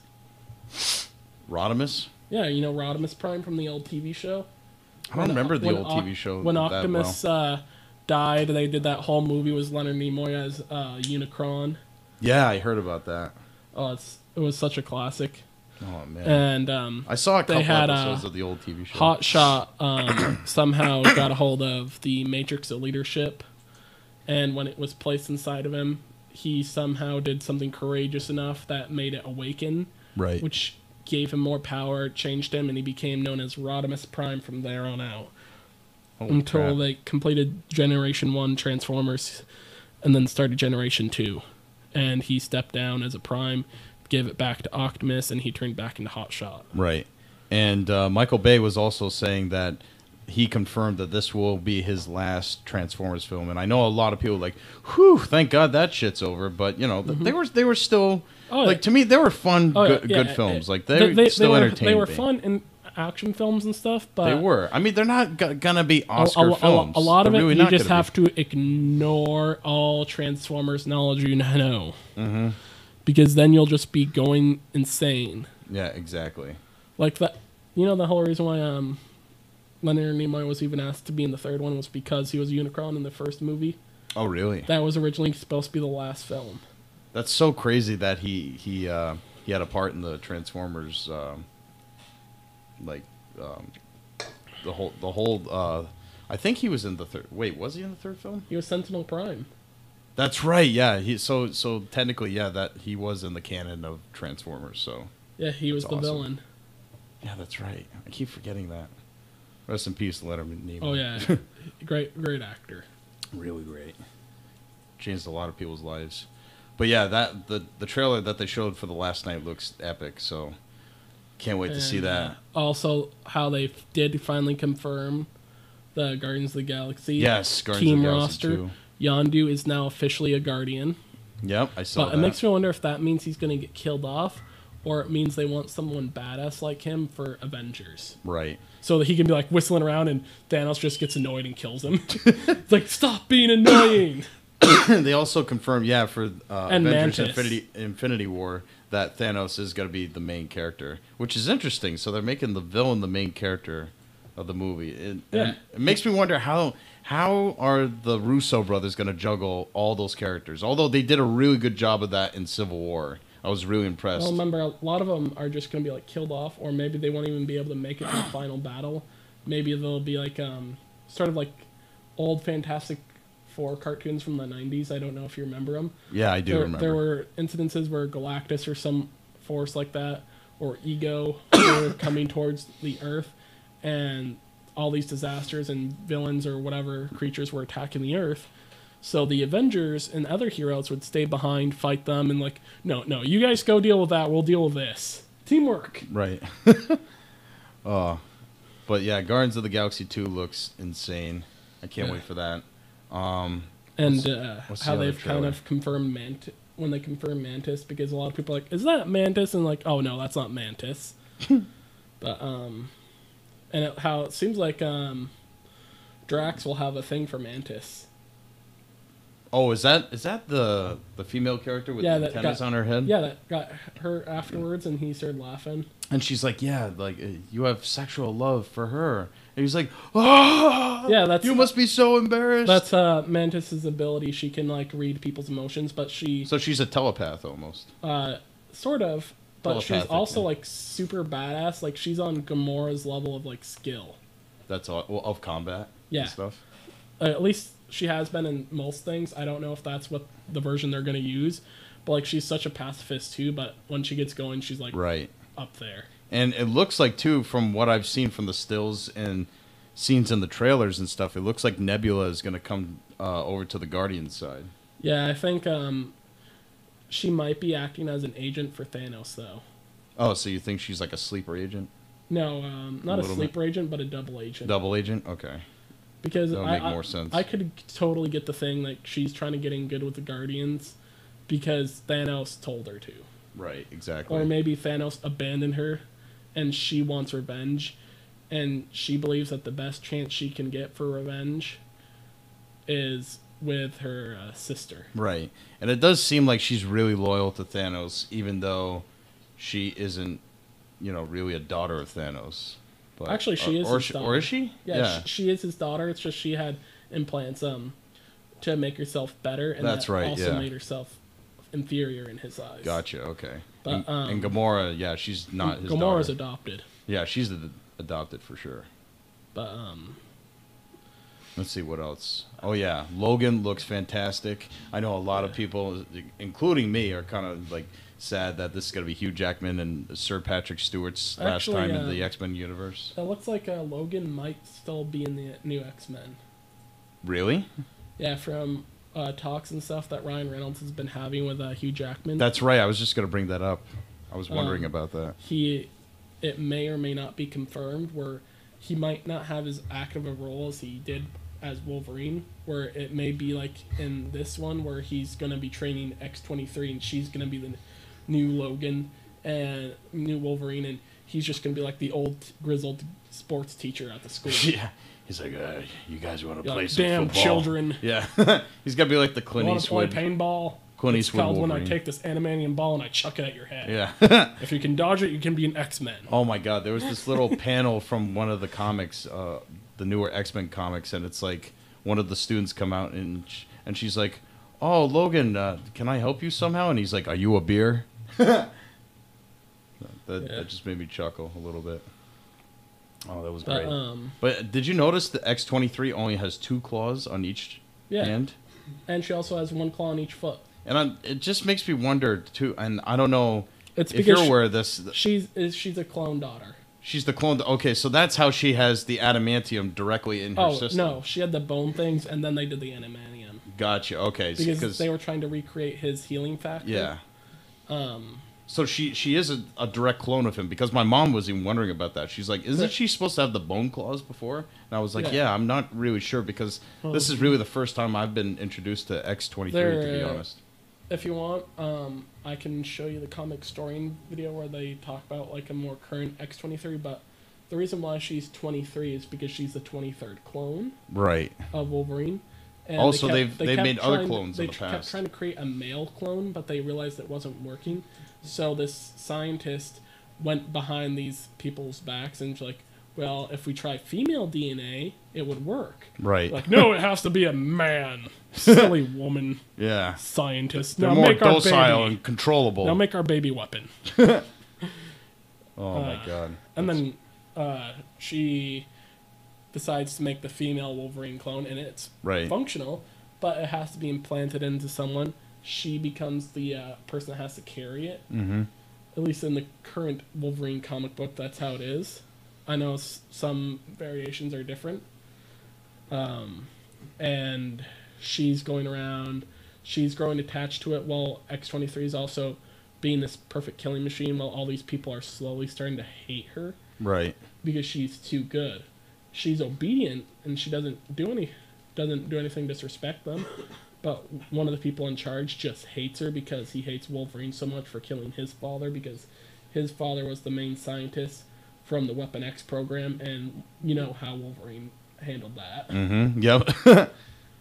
Rodimus? Yeah, you know Rodimus Prime from the old TV show? I don't remember the old TV show when Optimus died, they did that whole movie with Leonard Nimoy as Unicron. Yeah, I heard about that. Oh, it was such a classic. Oh man! And I saw a couple episodes of the old TV show. Hot Shot somehow got a hold of the Matrix of Leadership, and when it was placed inside of him, he somehow did something courageous enough that made it awaken. Right. Which gave him more power, changed him, and he became known as Rodimus Prime from there on out. Until they completed Generation 1 Transformers, and then started Generation 2. And he stepped down as a Prime, gave it back to Optimus, and he turned back into Hot Shot. Right. And Michael Bay was also saying that he confirmed that this will be his last Transformers film. And I know a lot of people are like, whew, thank God that shit's over. But, you know, they were still, to me, they were fun, good films. Like, they still entertained me. They were fun in action films and stuff, but... They were. I mean, they're not gonna be Oscar films. A lot of it, you just have to ignore all Transformers knowledge you know. Mm-hmm. Because then you'll just be going insane. Yeah, exactly. Like that, you know, the whole reason why Leonard Nimoy was even asked to be in the third one was because he was Unicron in the first movie. Oh, really? That was originally supposed to be the last film. That's so crazy that he had a part in the Transformers, the whole. I think he was in the third. Wait, was he in the third film? He was Sentinel Prime. That's right. Yeah. So technically, yeah, that he was in the canon of Transformers. So yeah, he was the villain. Yeah, that's right. I keep forgetting that. Rest in peace, Leonard Nimoy. Oh yeah, great actor. Really great. Changed a lot of people's lives. But yeah, that the trailer that they showed for the last night looks epic. So can't wait to see that. Also, how they did finally confirm the Guardians of the Galaxy. Yes, Guardians of the Galaxy roster. 2. Yondu is now officially a Guardian. Yep, I saw that. But it makes me wonder if that means he's going to get killed off, or it means they want someone badass like him for Avengers. Right. So that he can be like whistling around and Thanos just gets annoyed and kills him. It's like, stop being annoying. They also confirmed, for Avengers Infinity War, that Thanos is going to be the main character, which is interesting. So they're making the villain the main character of the movie. And it makes me wonder how are the Russo brothers going to juggle all those characters? Although they did a really good job of that in Civil War. I was really impressed. Well, remember, a lot of them are just going to be like killed off, or maybe they won't even be able to make it to the final battle. Maybe they'll be like sort of like old Fantastic Four cartoons from the 90s. I don't know if you remember them. Yeah, I do remember. There were incidences where Galactus or some force like that, or Ego, were coming towards the Earth, and all these disasters and villains or whatever creatures were attacking the Earth. So the Avengers and other heroes would stay behind, fight them, and like, no, you guys go deal with that. We'll deal with this. Teamwork. Right. But yeah, Guardians of the Galaxy 2 looks insane. I can't wait for that. And how they've kind of confirmed when they confirm Mantis, because a lot of people are like, is that Mantis? And like, oh no, that's not Mantis. But and how it seems like Drax will have a thing for Mantis. Oh, is that the female character with the antennas on her head? Yeah, that got her afterwards, and he started laughing. And she's like, "Yeah, like you have sexual love for her." And he's like, "Oh, yeah, you must be so embarrassed." That's Mantis's ability. She can like read people's emotions, but so she's a telepath almost. Sort of, but she's also like super badass. Like she's on Gamora's level of like skill. That's all of combat. Yeah. And stuff. At least she has been in most things. I don't know if that's what the version they're gonna use, but like she's such a pacifist too. But when she gets going, she's like up there. And it looks like, too, from what I've seen from the stills and scenes in the trailers and stuff, it looks like Nebula is going to come over to the Guardians side. Yeah, I think she might be acting as an agent for Thanos, though. Oh, so you think she's like a sleeper agent? No, not a sleeper agent, but a double agent. Double agent? Okay. Because that would make more sense. I could totally get the thing like she's trying to get in good with the Guardians because Thanos told her to. Right, exactly. Or maybe Thanos abandoned her and she wants revenge, and she believes that the best chance she can get for revenge is with her sister. Right. And it does seem like she's really loyal to Thanos, even though she isn't, really a daughter of Thanos. But, actually, she is his daughter. Or is she? Yeah. She is his daughter. It's just she had implants to make herself better, and that's right, also made herself inferior in his eyes. Gotcha, okay. But, and Gamora, she's not his daughter. Gamora's adopted. Yeah, she's adopted for sure. But, let's see what else. Oh, yeah, Logan looks fantastic. I know a lot of people, including me, are kind of, like, sad that this is going to be Hugh Jackman and Sir Patrick Stewart's last time in the X-Men universe. It looks like Logan might still be in the new X-Men. Really? Yeah, from talks and stuff that Ryan Reynolds has been having with Hugh Jackman. That's right. I was just going to bring that up. I was wondering about that. It may or may not be confirmed where he might not have as active a role as he did as Wolverine, where it may be like in this one where he's going to be training X-23 and she's going to be the new Logan and new Wolverine, and he's just going to be like the old grizzled sports teacher at the school. Yeah. He's like, you guys want to play some damn football? Children. Yeah. He's got to be like the Clint Eastwood. Want to play paintball? Clint Eastwood Wolverine. When I take this animanium ball and I chuck it at your head. Yeah. If you can dodge it, you can be an X-Men. Oh, my God. There was this little panel from one of the comics, the newer X-Men comics, and it's like one of the students come out and she's like, "Oh, Logan, can I help you somehow?" And he's like, "Are you a beer?" That just made me chuckle a little bit. Oh, that was great. But did you notice the X-23 only has 2 claws on each hand? And she also has 1 claw on each foot. And it just makes me wonder, too, and I don't know if you're aware of this. She's a clone daughter. She's the clone. Okay, so that's how she has the adamantium directly in her system. No, she had the bone things, and then they did the adamantium. Gotcha, okay. Because they were trying to recreate his healing factor. Yeah. So she is a direct clone of him, because my mom was even wondering about that. She's like, isn't she supposed to have the bone claws before? And I was like, yeah I'm not really sure, because this is really the first time I've been introduced to X-23, to be honest. If you want, I can show you the comic story video where they talk about like a more current X-23, but the reason why she's 23 is because she's the 23rd clone of Wolverine. And also, they've made other clones in the past. They kept trying to create a male clone, but they realized it wasn't working. So this scientist went behind these people's backs and was like, well, if we try female DNA, it would work. Right. Like, no, it has to be a man. Silly woman. Yeah. Scientist. They're more docile and controllable. Now make our baby weapon. Oh, my God. And then she decides to make the female Wolverine clone, and it's functional, but it has to be implanted into someone. She becomes the person that has to carry it. Mm-hmm. At least in the current Wolverine comic book, that's how it is. I know some variations are different. And she's going around, she's growing attached to it, while X-23 is also being this perfect killing machine, while all these people are slowly starting to hate her. Right. Because she's too good. She's obedient, and she doesn't do anything to disrespect them. But one of the people in charge just hates her because he hates Wolverine so much for killing his father, because his father was the main scientist from the Weapon X program, and you know how Wolverine handled that. Mm-hmm. Yep.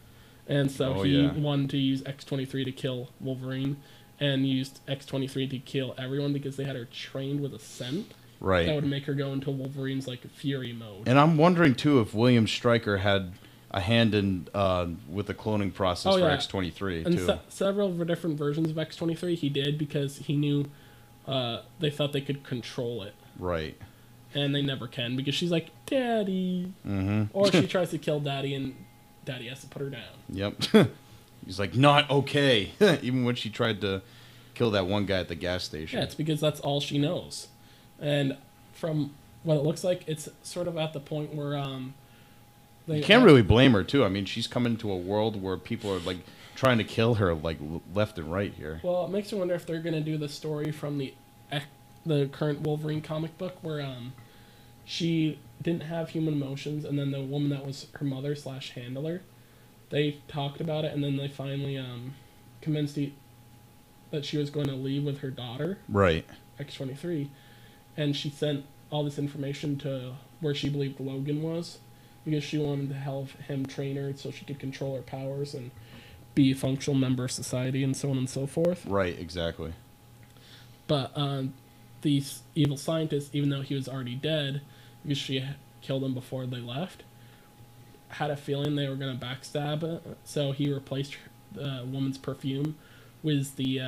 And so he wanted to use X-23 to kill Wolverine, and used X-23 to kill everyone because they had her trained with a scent. Right. That would make her go into Wolverine's like fury mode. And I'm wondering too if William Stryker had a hand in with the cloning process for X-23 and too. Several different versions of X-23 he did because he knew they thought they could control it. Right. And they never can because she's like, Daddy. Mm-hmm. Or she tries to kill Daddy and Daddy has to put her down. Yep. He's like, not okay. Even when she tried to kill that one guy at the gas station. Yeah, it's because that's all she knows. And from what it looks like, it's sort of at the point where you can't really blame her too. I mean, she's come into a world where people are like trying to kill her like left and right here. Well, it makes me wonder if they're gonna do the story from the current Wolverine comic book where she didn't have human emotions, and then the woman that was her mother / handler, they talked about it, and then they finally convinced that she was going to leave with her daughter. Right. X-23, and she sent all this information to where she believed Logan was, because she wanted to have him train her so she could control her powers and be a functional member of society and so on and so forth. Right, exactly. But the evil scientist, even though he was already dead, because she killed him before they left, had a feeling they were going to backstab it, so he replaced the woman's perfume with the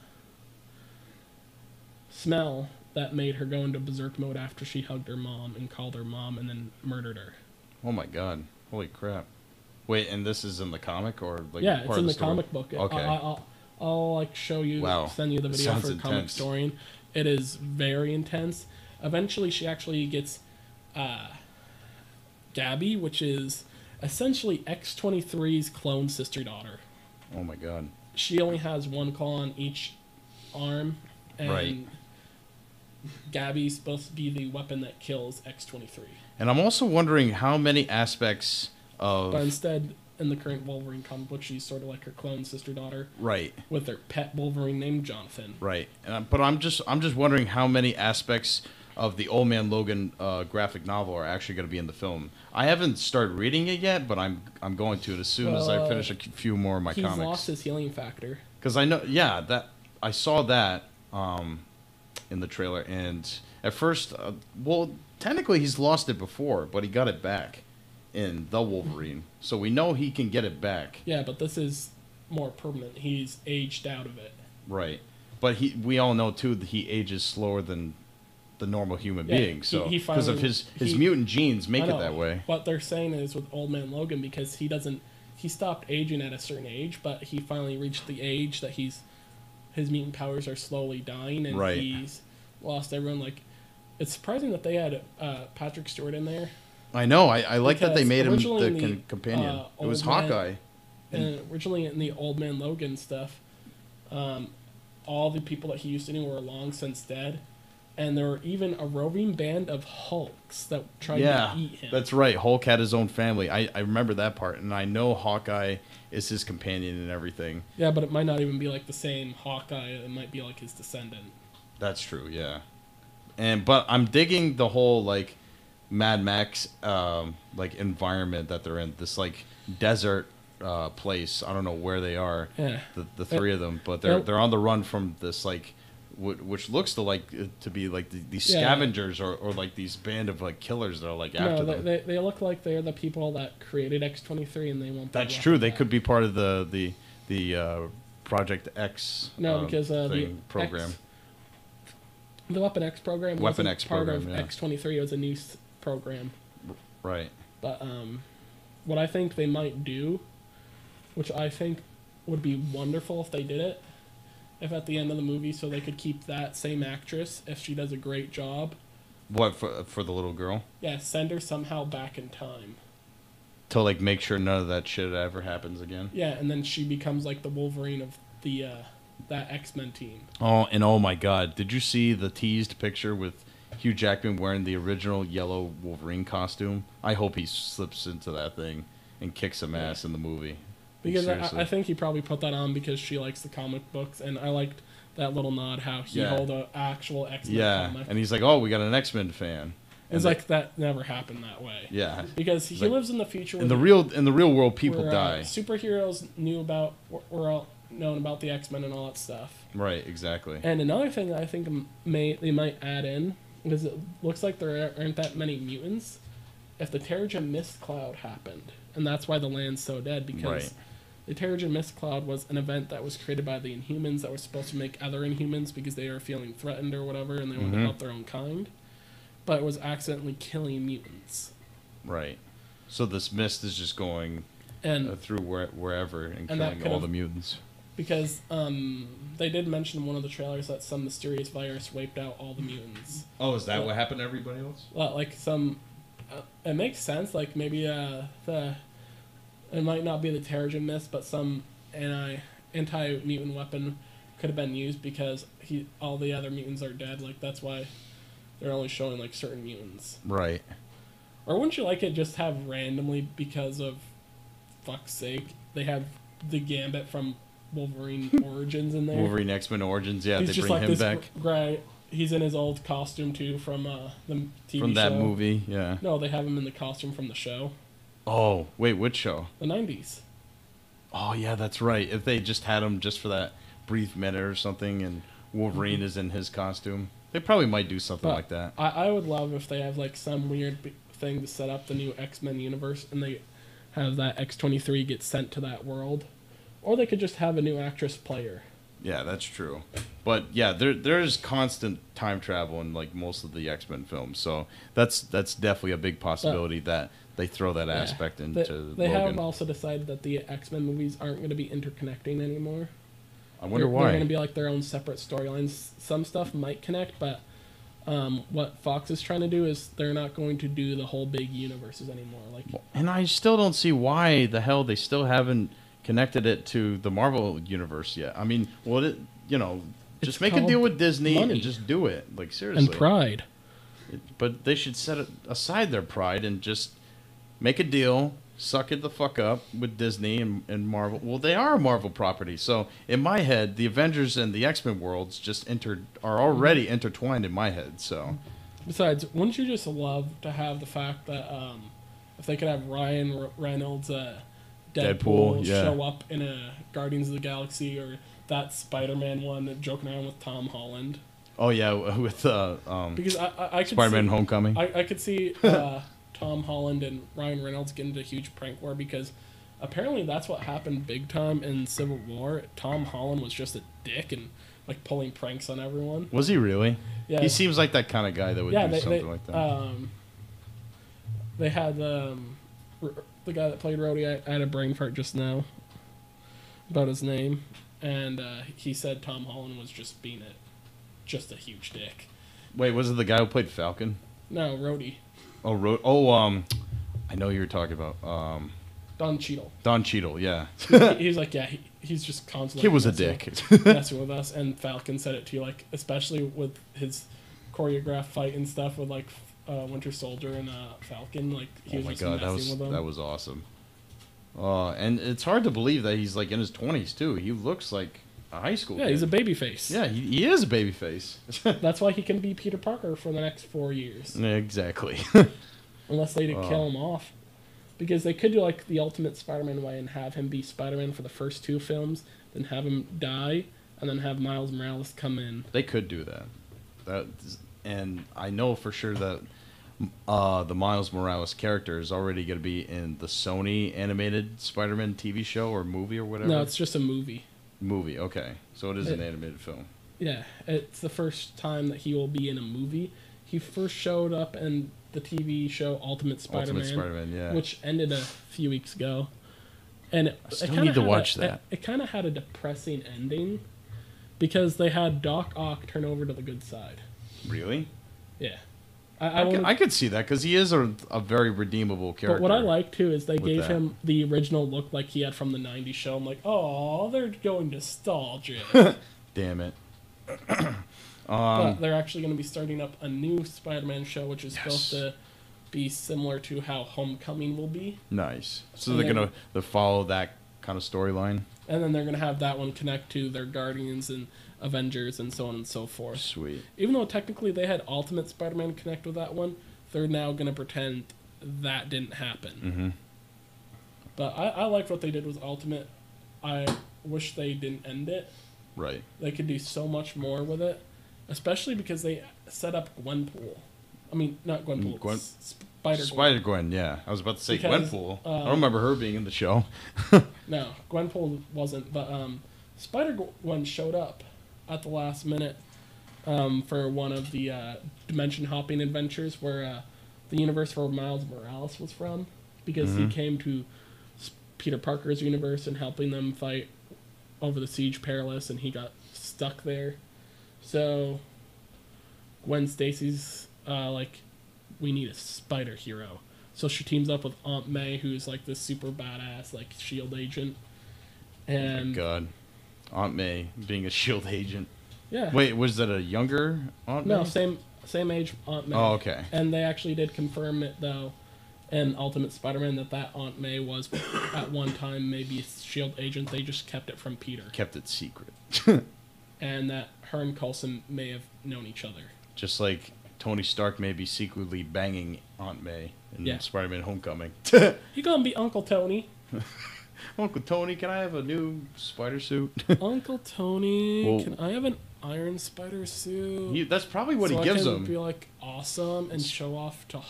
smell that made her go into berserk mode after she hugged her mom and called her mom and then murdered her. Oh my god. Holy crap. Wait, and this is in the comic or like yeah, it's in the comic book. Okay. I'll like show you, send you the video for Comic Historian. It is very intense. Eventually she actually gets Gabby, which is essentially X-23's clone sister daughter. Oh my god. She only has one claw on each arm, and Gabby's supposed to be the weapon that kills X-23. And I'm also wondering how many aspects of... But instead, in the current Wolverine comic book, she's sort of like her clone sister daughter. Right. With her pet Wolverine named Jonathan. Right. But I'm just wondering how many aspects of the Old Man Logan graphic novel are actually going to be in the film. I haven't started reading it yet, but I'm going to as soon as I finish a few more of my comics. He's lost his healing factor. Because I know, that I saw that in the trailer, and at first, technically he's lost it before, but he got it back in The Wolverine, so we know he can get it back. Yeah, but this is more permanent. He's aged out of it. Right, but we all know too that he ages slower than the normal human being. So because of his mutant genes make it that way. What they're saying is with Old Man Logan, because he stopped aging at a certain age, but he finally reached the age that his mutant powers are slowly dying, and he's lost everyone. Like, it's surprising that they had Patrick Stewart in there. I know. I like that they made him the companion. It was Hawkeye. And originally in the Old Man Logan stuff, all the people that he used to know were long since dead. And there were even a roving band of Hulks that tried to eat him. That's right. Hulk had his own family. I remember that part. And I know Hawkeye is his companion and everything. Yeah, but it might not even be like the same Hawkeye. It might be like his descendant. That's true, yeah. But I'm digging the whole, like, Mad Max, like, environment that they're in. This, like, desert place. I don't know where they are. Yeah. The three of them. But they're on the run from this, like... which looks to be like these scavengers or like these band of like killers that are like after them. They look like they're the people that created X-23 and they want. That's true. They could be part of the Project X. No, because the program. The Weapon X program. Weapon X part program, of X-23. It was a new program. Right. But what I think they might do, which I think would be wonderful if they did it. If at the end of the movie, so they could keep that same actress if she does a great job. What, for the little girl? Yeah, send her somehow back in time. To like make sure none of that shit ever happens again? Yeah, and then she becomes like the Wolverine of the that X-Men team. Oh, and oh my god, did you see the teased picture with Hugh Jackman wearing the original yellow Wolverine costume? I hope he slips into that thing and kicks some ass in the movie. Because I think he probably put that on because she likes the comic books, and I liked that little nod how he held an actual X-Men comic. And he's like, oh, we got an X-Men fan. It's like that never happened that way. Yeah. Because he lives in the future. In the real world, people die. Superheroes were all known about the X-Men and all that stuff. Right, exactly. And another thing that I think they might add in, because it looks like there aren't that many mutants, if the Terrigen Mist Cloud happened, and that's why the land's so dead, because the Terrigen Mist Cloud was an event that was created by the Inhumans that was supposed to make other Inhumans because they are feeling threatened or whatever, and they wanted to help their own kind, but it was accidentally killing mutants. Right. So this mist is just going through wherever and killing all the mutants. Because they did mention in one of the trailers that some mysterious virus wiped out all the mutants. Oh, is that what happened to everybody else? Like some... it makes sense. Like maybe it might not be the Terrigen Mist, but some anti-mutant weapon could have been used because all the other mutants are dead. Like that's why they're only showing like certain mutants. Right. Or wouldn't you like it just have randomly, because of fuck's sake, they have the Gambit from Wolverine Origins in there. Wolverine X-Men Origins, yeah, they bring him back. He's in his old costume too from the TV show. From that movie, yeah. No, they have him in the costume from the show. Oh, wait, which show? The 90s. Oh, yeah, that's right. If they just had him just for that brief minute or something and Wolverine is in his costume, they probably might do something like that. I would love if they have like some weird thing to set up the new X-Men universe and they have that X-23 get sent to that world. Or they could just have a new actress player. Yeah, that's true. But yeah, there is constant time travel in like most of the X-Men films, so that's definitely a big possibility that they throw that aspect into They Logan. have also decided that the X-Men movies aren't going to be interconnecting anymore. I wonder why. They're going to be like their own separate storylines. Some stuff might connect, but what Fox is trying to do is they're not going to do the whole big universes anymore. And I still don't see why the hell they still haven't connected it to the Marvel universe yet. I mean, just make a deal with Disney and just do it. Like, seriously. And pride. But they should set aside their pride and just make a deal, suck it the fuck up with Disney and Marvel. Well, they are a Marvel property. So, in my head, the Avengers and the X-Men worlds are already intertwined in my head. So, besides, wouldn't you just love to have the fact that if they could have Ryan Reynolds... Deadpool show up in a Guardians of the Galaxy, or that Spider-Man one joking around with Tom Holland. Oh yeah, with because I could Spider-Man Homecoming. I could see Tom Holland and Ryan Reynolds get into a huge prank war, because apparently that's what happened big time in Civil War. Tom Holland was just a dick and like pulling pranks on everyone. Was he really? Yeah. He seems like that kind of guy that would do something like that. They had the guy that played Rhodey, I had a brain fart just now about his name, and he said Tom Holland was just being just a huge dick. Wait, was it the guy who played Falcon? No, Rhodey. I know who you're talking about. Don Cheadle. Don Cheadle, yeah. He's like, yeah, he's just constantly... He was a dick. Messing with us, and Falcon said it too, like, especially with his choreographed fight and stuff with, like, Winter Soldier and Falcon, like he was just messing with them. That was awesome. And it's hard to believe that he's like in his 20s too. He looks like a high school kid. He's a baby face. Yeah, he is a baby face. That's why he can be Peter Parker for the next 4 years. Exactly. Unless they kill him off. Because they could do like the Ultimate Spider-Man way and have him be Spider-Man for the first 2 films, then have him die, and then have Miles Morales come in. They could do that. And I know for sure that the Miles Morales character is already going to be in the Sony animated Spider-Man TV show or movie or whatever. No, it's just a movie. Movie, okay. So it is an animated film. Yeah, it's the first time that he will be in a movie. He first showed up in the TV show Ultimate Spider-Man, which ended a few weeks ago. And I still need to watch that. It kind of had a depressing ending because they had Doc Ock turn over to the good side. Really? Yeah. I could see that because he is a very redeemable character. But what I like too is they gave him the original look like he had from the 90s show. I'm like, oh, they're going nostalgia. Damn it. But they're actually going to be starting up a new Spider-Man show, which is supposed to be similar to how Homecoming will be. Nice. So they're going to follow that kind of storyline? And then they're going to have that one connect to their Guardians and Avengers and so on and so forth. Sweet. Even though technically they had Ultimate Spider-Man connect with that one, they're now going to pretend that didn't happen. But I liked what they did with Ultimate. I wish they didn't end it. Right. They could do so much more with it, especially because they set up Gwenpool. I mean, not Gwenpool. Spider-Gwen, yeah. I was about to say Gwenpool. I don't remember her being in the show. No, Gwenpool wasn't. But Spider-Gwen showed up at the last minute for one of the dimension-hopping adventures where the universe where Miles Morales was from. Because he came to Peter Parker's universe and helping them fight over the Siege Perilous, and he got stuck there. So Gwen Stacy's like, we need a spider hero. So she teams up with Aunt May, who's like this super badass like S.H.I.E.L.D. agent. And oh my God, Aunt May being a S.H.I.E.L.D. agent. Yeah. Wait, was that a younger Aunt May? No, same age Aunt May. Oh, okay. And they actually did confirm it though in Ultimate Spider-Man that Aunt May was at one time maybe a S.H.I.E.L.D. agent. They just kept it from Peter. Kept it secret. And that her and Coulson may have known each other. Just like Tony Stark may be secretly banging Aunt May in Spider-Man Homecoming. You gonna be Uncle Tony? Uncle Tony, can I have a new spider suit? Uncle Tony, can I have an Iron Spider suit? That's probably what he gives him. Be like awesome and show off to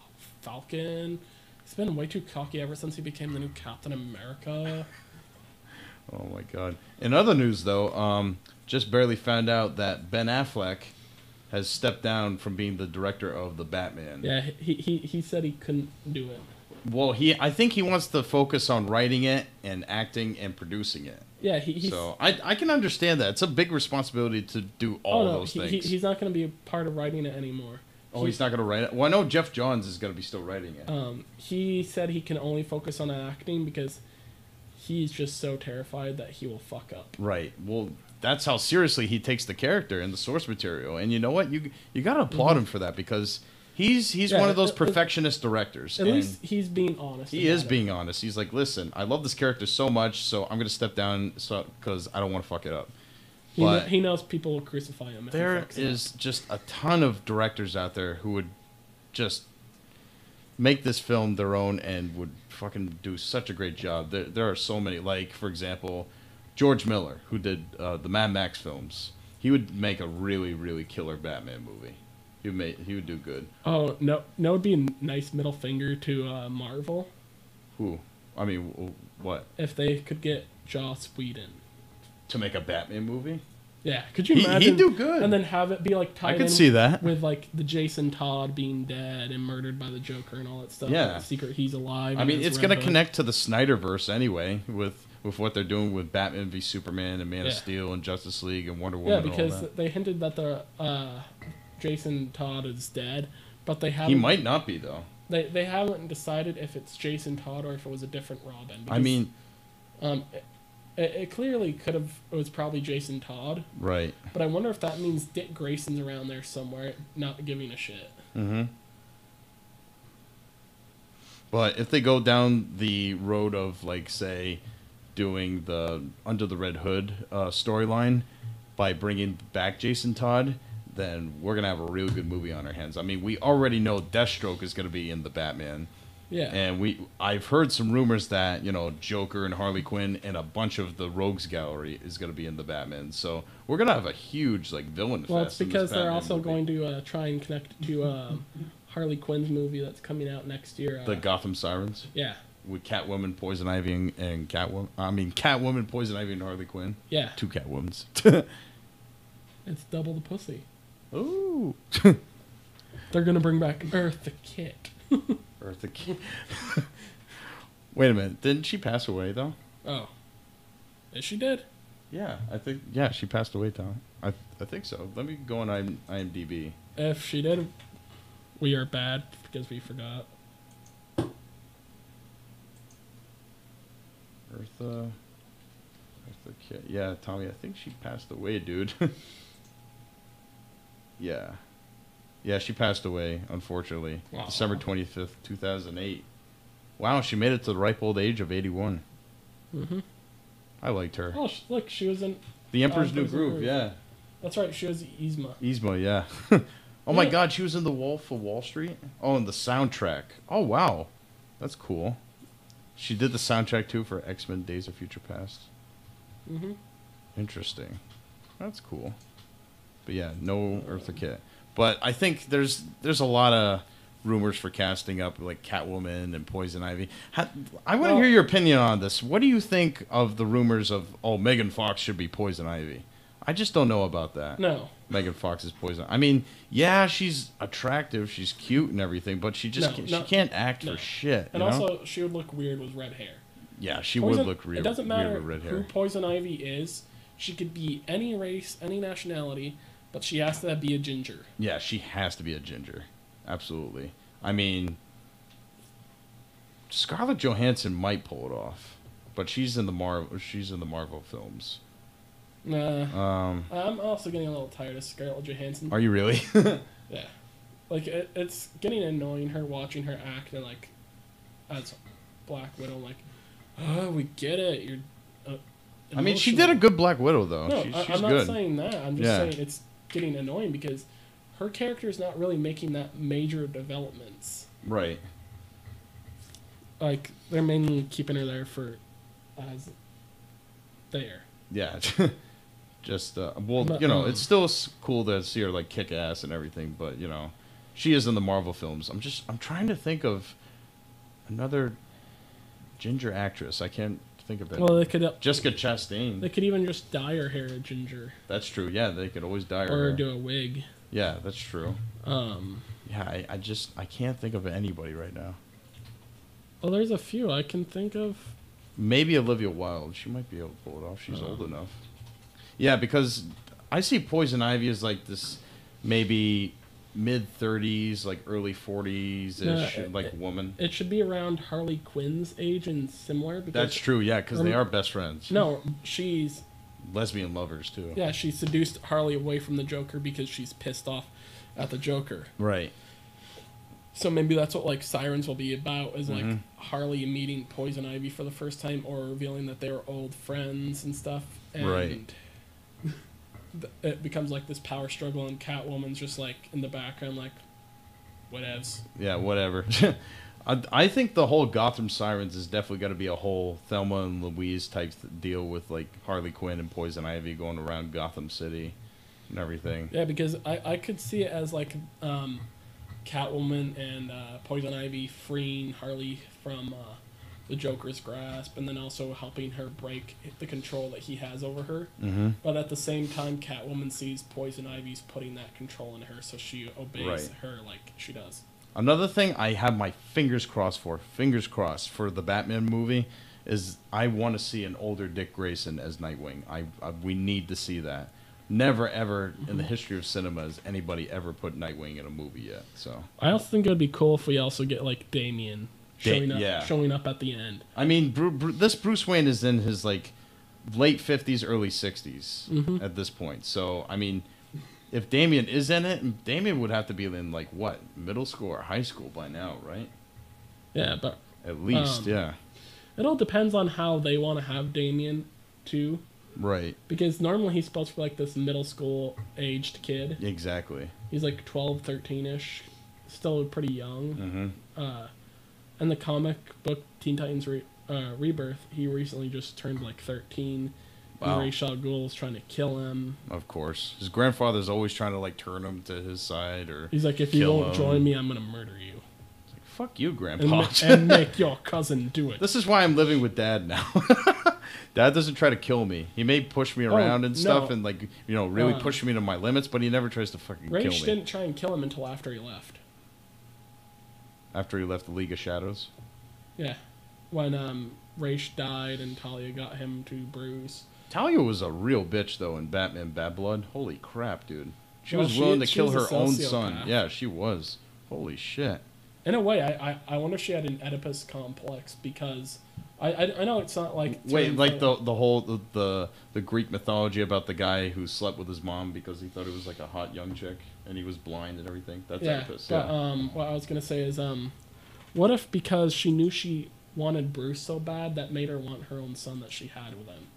Falcon. He's been way too cocky ever since he became the new Captain America. Oh my God! In other news, though, just barely found out that Ben Affleck has stepped down from being the director of the Batman. Yeah, he said he couldn't do it. Well, I think he wants to focus on writing it and acting and producing it. Yeah, so I can understand that. It's a big responsibility to do all those things. He's not going to be a part of writing it anymore. Oh, he's not going to write it? Well, I know Jeff Johns is going to be still writing it. He said he can only focus on acting because he's just so terrified that he will fuck up. Right. Well, that's how seriously he takes the character and the source material. And you know what? You got to applaud him for that because he's one of those perfectionist directors. At least he's being honest. He is being honest. He's like, listen, I love this character so much, so I'm going to step down because I don't want to fuck it up. He knows people will crucify him. There is just a ton of directors out there who would just make this film their own and would fucking do such a great job. There are so many. Like, for example, George Miller, who did the Mad Max films. He would make a really, really killer Batman movie. He would do good. Oh, no, it would be a nice middle finger to Marvel. Who? I mean, what? If they could get Joss Whedon to make a Batman movie? Yeah, could you imagine? He'd do good. And then have it be like tied in see that. With like the Jason Todd being dead and murdered by the Joker and all that stuff. Yeah. Secret he's alive. I mean, it's going to connect to the Snyderverse anyway with what they're doing with Batman v Superman and Man of Steel and Justice League and Wonder Woman. Yeah, because and all that. They hinted that the Jason Todd is dead, but they haven't. He might not be though. They haven't decided if it's Jason Todd or if it was a different Robin. Because, I mean, it clearly could have. It was probably Jason Todd. Right. But I wonder if that means Dick Grayson's around there somewhere, not giving a shit. Mm-hmm. But if they go down the road of, like, say, doing the Under the Red Hood storyline by bringing back Jason Todd, then we're going to have a really good movie on our hands. I mean, we already know Deathstroke is going to be in the Batman. Yeah. And I've heard some rumors that, Joker and Harley Quinn and a bunch of the Rogues Gallery is going to be in the Batman. So we're going to have a huge, villain fest. Well, it's because they're also going to try and connect to Harley Quinn's movie that's coming out next year. The Gotham Sirens? Yeah. With Catwoman, Poison Ivy, and Catwoman, Poison Ivy, and Harley Quinn. Yeah. 2 Catwomans. It's double the pussy. Ooh. They're going to bring back Eartha Kitt. Eartha Kitt. Wait a minute. Didn't she pass away, though? Oh. Is she dead? Yeah, I think... Yeah, she passed away, Tom. I think so. Let me go on IMDb. If she did, we are bad because we forgot. Eartha Kitt. Yeah, Tommy, I think she passed away, dude. Yeah. Yeah, she passed away, unfortunately. Wow. December 25th, 2008. Wow, she made it to the ripe old age of 81. Mm-hmm. I liked her. Oh, look, she was in... The Emperor's New Groove, yeah. That's right, she was Yzma. Yzma, yeah. Oh my God, she was in The Wolf of Wall Street. Oh, and the soundtrack. Oh wow, that's cool. She did the soundtrack too for X-Men: Days of Future Past. Mm-hmm. Interesting. That's cool. But yeah, no Eartha Kitt. But I think there's a lot of rumors for casting up like Catwoman and Poison Ivy. I want to hear your opinion on this. What do you think of the rumors of Megan Fox should be Poison Ivy? I just don't know about that. No. Megan Fox is Poison. I mean, yeah, she's attractive, she's cute and everything, but she just she can't act for shit. And also, she would look weird with red hair. Yeah, she would look weird. It doesn't matter with red hair. who Poison Ivy is. She could be any race, any nationality, but she has to be a ginger. Yeah, she has to be a ginger. Absolutely. I mean, Scarlett Johansson might pull it off, but she's in the Marvel films. Nah. I'm also getting a little tired of Scarlett Johansson. Are you really? Yeah. Like, it's getting annoying her watching her act and, like, as Black Widow, like, oh, we get it. You're I mean, she did a good Black Widow, though. No, she's I'm not good. saying that. I'm just saying it's getting annoying because her character is not really making that major developments. Right. Like, they're mainly keeping her there for as there. Yeah. Just, but, you know, it's still cool to see her, like, kick ass and everything, but, you know, she is in the Marvel films. I'm trying to think of another ginger actress. I can't think of it. Well, they could... Jessica Chastain. They could even just dye her hair ginger. That's true. Yeah, they could always dye her hair. Or hair. Do a wig. Yeah, that's true. Yeah, I can't think of anybody right now. Well, there's a few I can think of. Maybe Olivia Wilde. She might be able to pull it off. She's old enough. Yeah, because I see Poison Ivy as like this maybe mid-30s, like early 40s-ish, like woman. It should be around Harley Quinn's age and similar. Because, that's true, yeah, because they are best friends. No, she's... lesbian lovers, too. Yeah, she seduced Harley away from the Joker because she's pissed off at the Joker. Right. So maybe that's what, like, Sirens will be about, is, like, Harley meeting Poison Ivy for the first time or revealing that they were old friends and stuff. And right. It becomes, like, this power struggle, and Catwoman's just, like, in the background, like, whatevs. Yeah, whatever. I think the whole Gotham Sirens is definitely going to be a whole Thelma and Louise type deal with, like, Harley Quinn and Poison Ivy going around Gotham City and everything. Yeah, because I could see it as, like, Catwoman and Poison Ivy freeing Harley from the Joker's grasp, and then also helping her break the control that he has over her. Mm-hmm. But at the same time, Catwoman sees Poison Ivy's putting that control in her, so she obeys her like she does. Another thing I have my fingers crossed for the Batman movie, is I want to see an older Dick Grayson as Nightwing. We need to see that. Never, ever in the history of cinema has anybody ever put Nightwing in a movie yet. So I also think it would be cool if we also get, like, Damian showing up at the end. I mean, this Bruce Wayne is in his, like, late 50s, early 60s at this point. So, I mean, if Damian is in it, Damian would have to be in, like, what, middle school or high school by now, right? Yeah, but... At least, yeah. It all depends on how they want to have Damian, too. Right. Because normally he's supposed to be, like, this middle school-aged kid. Exactly. He's, like, 12, 13-ish. Still pretty young. Mm-hmm. In the comic book Teen Titans Rebirth, he recently just turned, like, 13. Wow. Ra's al Ghul is trying to kill him. Of course. His grandfather's always trying to, like, turn him to his side or he's like, if you don't join me, I'm going to murder you. It's like, fuck you, Grandpa. And make your cousin do it. This is why I'm living with Dad now. Dad doesn't try to kill me. He may push me around and stuff and, like, you know, really push me to my limits, but he never tries to fucking kill me. Ra's didn't try and kill him until after he left. After he left the League of Shadows? Yeah. When Ra's died and Talia got him to Bruce. Talia was a real bitch, though, in Batman Bad Blood. Holy crap, dude. She was willing to kill her own son. Yeah, she was. Holy shit. In a way, I wonder if she had an Oedipus complex, because I know it's not like... Wait, like the whole the Greek mythology about the guy who slept with his mom because he thought it was like a hot young chick and he was blind and everything? That's Oedipus. But, what I was going to say is, what if because she knew she wanted Bruce so bad, that made her want her own son that she had with him?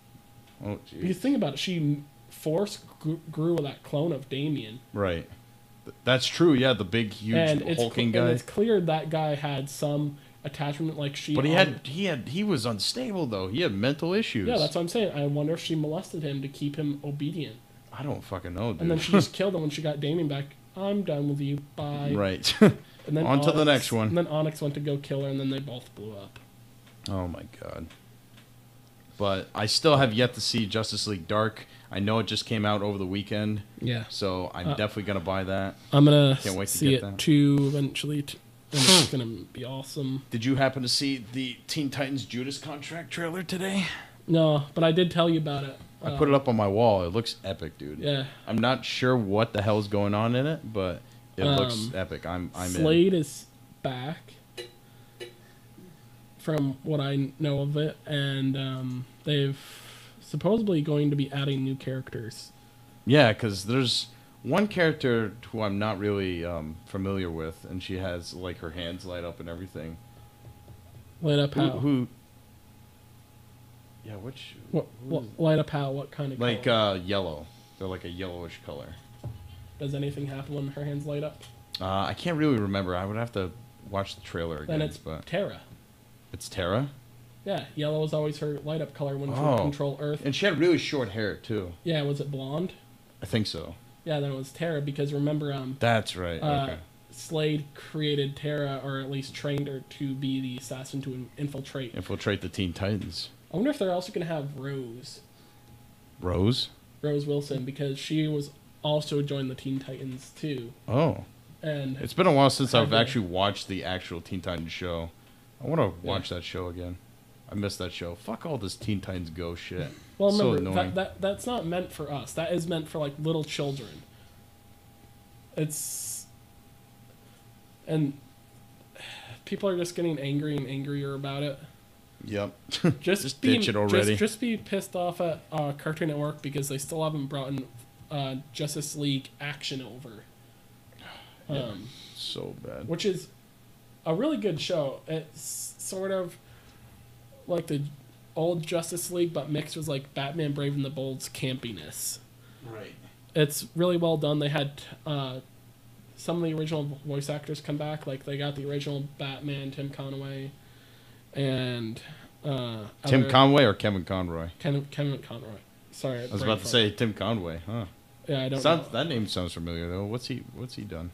Oh, jeez. Because think about it, she grew that clone of Damian. Right. That's true. Yeah, the big, huge hulking guy. And it's clear that guy had some attachment, like she. But he was unstable though. He had mental issues. Yeah, that's what I'm saying. I wonder if she molested him to keep him obedient. I don't fucking know, dude. And then she just killed him when she got Damien back. I'm done with you. Bye. Right. And then on to the next one. And then Onyx went to go kill her, and then they both blew up. Oh my god. But I still have yet to see Justice League Dark. I know it just came out over the weekend. Yeah. So I'm definitely gonna buy that. I'm gonna see it too eventually, and it's gonna be awesome. Did you happen to see the Teen Titans Judas Contract trailer today? No, but I did tell you about it. I put it up on my wall. It looks epic, dude. Yeah. I'm not sure what the hell's going on in it, but it looks epic. I'm Slade is back, from what I know of it, and they've supposedly going to be adding new characters. Yeah, because there's one character who I'm not really familiar with, and she has like her hands light up and everything. Light up how? Who? Yeah, which? What light up how? What kind of? Like color? Yellow. They're like a yellowish color. Does anything happen when her hands light up? I can't really remember. I would have to watch the trailer again. Then it's Terra. It's Terra? Yeah, yellow was always her light up color when she would control Earth. And she had really short hair too. Yeah, was it blonde? I think so. Yeah, then it was Terra because remember That's right. Okay. Slade created Terra, or at least trained her to be the assassin to infiltrate the Teen Titans. I wonder if they're also going to have Rose. Rose Wilson, because she was also joined the Teen Titans too. Oh. And it's been a while since I've actually watched the actual Teen Titans show. I want to watch that show again. I missed that show. Fuck all this Teen Titans Go shit. Well, remember, that's not meant for us. That is meant for, like, little children. And people are just getting angry and angrier about it. Yep. Just ditch it already. Just be pissed off at Cartoon Network because they still haven't brought in Justice League Action over. So bad. Which is a really good show. It's sort of like the old Justice League, but mixed with like Batman Brave and the Bold's campiness. Right. It's really well done. They had some of the original voice actors come back. Like they got the original Batman, Tim Conway, and Tim Conway or Kevin Conroy? Kevin Conroy. Sorry, I was about to say Tim Conway. Huh? Yeah, I don't know. That name sounds familiar though. What's he done?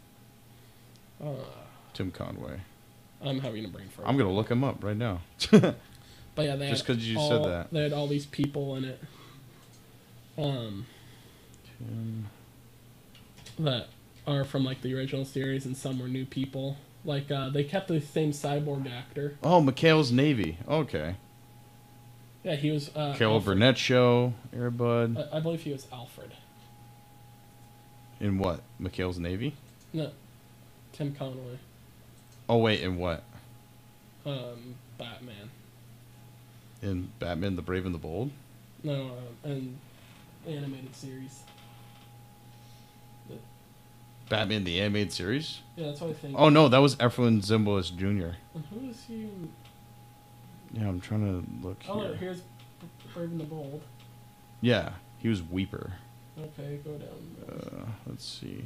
Tim Conway. I'm having a brain fart. I'm gonna look him up right now. But yeah, just because you said that, they had all these people in it. That are from like the original series, and some were new people. Like they kept the same cyborg actor. Oh, McHale's Navy. Okay. Yeah, he was. Carol Burnett show, Air Bud. I believe he was Alfred. In what? McHale's Navy? No, Tim Conway. Oh wait, in what? Batman. In Batman: The Brave and the Bold? No, in the animated series. Batman the animated series? Yeah, that's what I think. Oh no, that was Efren Zimbalist Jr. And who is he? Yeah, I'm trying to look here. Oh, here's Brave and the Bold. Yeah, he was Weeper. Okay, go down. Let's see.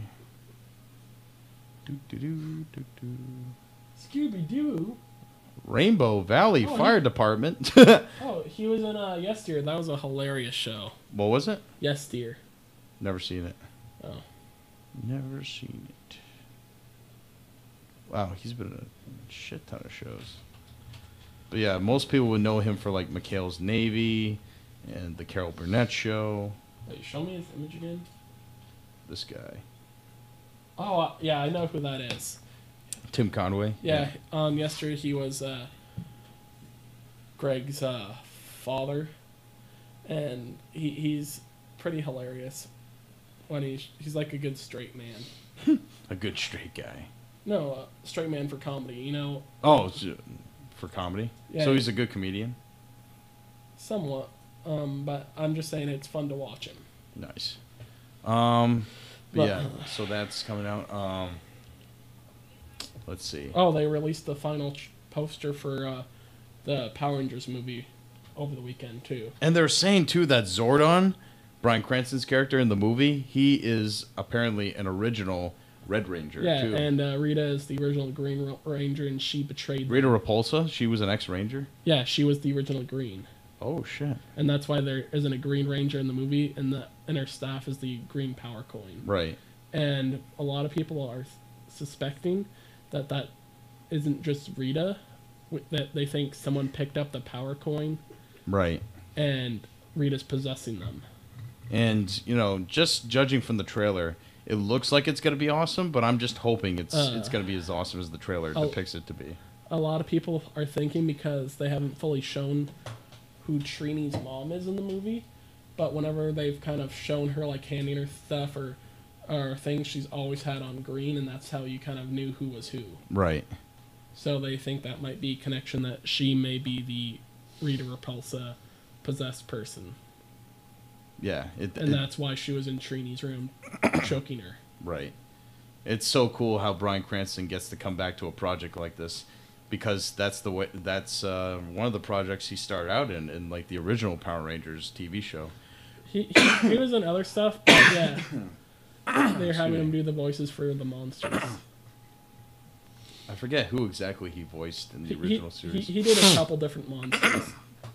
Do. Scooby-Doo? Rainbow Valley Fire Department. Oh, he was in Yes Dear. That was a hilarious show. What was it? Yes Dear. Never seen it. Oh. Never seen it. Wow, he's been in a shit ton of shows. But yeah, most people would know him for like McHale's Navy and the Carol Burnett show. Wait, show me his image again. This guy. Oh, yeah, I know who that is. Tim Conway? Yeah, yesterday he was Greg's father, and he's pretty hilarious when he's like a good straight man. A good straight guy. No, straight man for comedy, you know. Oh, for comedy? Yeah. So he's a good comedian? Somewhat, but I'm just saying it's fun to watch him. Nice. Yeah, so that's coming out. Let's see. Oh, they released the final poster for the Power Rangers movie over the weekend, too. And they're saying, too, that Zordon, Bryan Cranston's character in the movie, he is apparently an original Red Ranger. Yeah, too. and Rita is the original Green Ranger, and she betrayed Rita Repulsa. She was an ex-Ranger. Yeah, she was the original Green. Oh shit! And that's why there isn't a Green Ranger in the movie, and her staff is the Green Power Coin. Right. And a lot of people are suspecting that isn't just Rita, that they think someone picked up the Power Coin. Right. And Rita's possessing them. And just judging from the trailer, it looks like it's going to be awesome, but I'm just hoping it's going to be as awesome as the trailer depicts it to be. A lot of people are thinking, because they haven't fully shown who Trini's mom is in the movie, but whenever they've kind of shown her like handing her stuff or things, she's always had on green, and that's how you kind of knew who was who. Right. So they think that might be a connection, that she may be the Rita Repulsa possessed person. Yeah. And that's why she was in Trini's room choking her. Right. It's so cool how Bryan Cranston gets to come back to a project like this, because that's one of the projects he started out in like the original Power Rangers TV show. He was in other stuff, but yeah. They're having him do the voices for the monsters. I forget who exactly he voiced in the original series. He did a couple different monsters.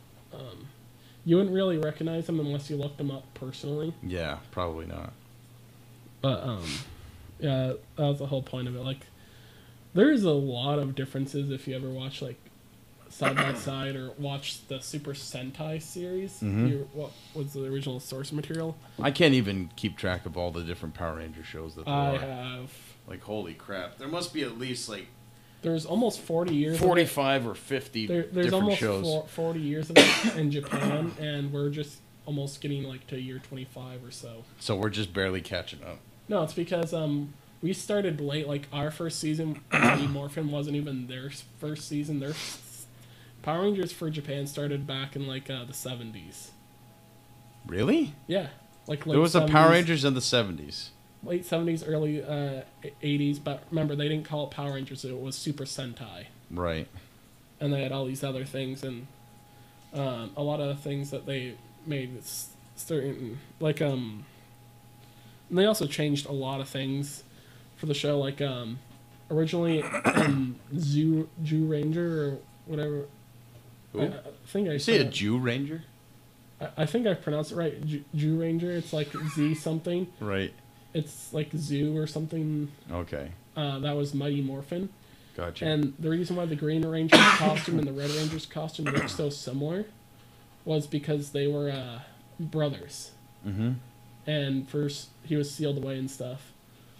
You wouldn't really recognize him unless you looked him up personally. Yeah, probably not. But yeah, that was the whole point of it. Like, there's a lot of differences if you ever watch like Side by Side or watch the Super Sentai series. Mm-hmm. What was the original source material? I can't even keep track of all the different Power Ranger shows that there are. I have. Like, holy crap. There must be at least like... There's almost 40 years 45 or 50 there's different almost shows. 40 years of it in Japan, and we're just almost getting like to year 25 or so. So we're just barely catching up. No, it's because we started late. Like, our first season, Mighty Morphin wasn't even their first season. Their Power Rangers for Japan started back in like the 70s. Really? Yeah. Like there was 70s, a Power Rangers in the 70s. Late 70s, early 80s, but remember, they didn't call it Power Rangers, it was Super Sentai. Right. And they had all these other things, and a lot of things that they made certain, like, and they also changed a lot of things for the show, like, originally Jew Ranger, or whatever. I think I say a Jew Ranger? I think I pronounced it right, Jew Ranger, it's like Z something. Right. It's like Zoo or something. Okay. That was Mighty Morphin. Gotcha. And the reason why the Green Ranger's costume and the Red Ranger's costume looked so similar was because they were brothers. Mm-hmm. And first, he was sealed away and stuff.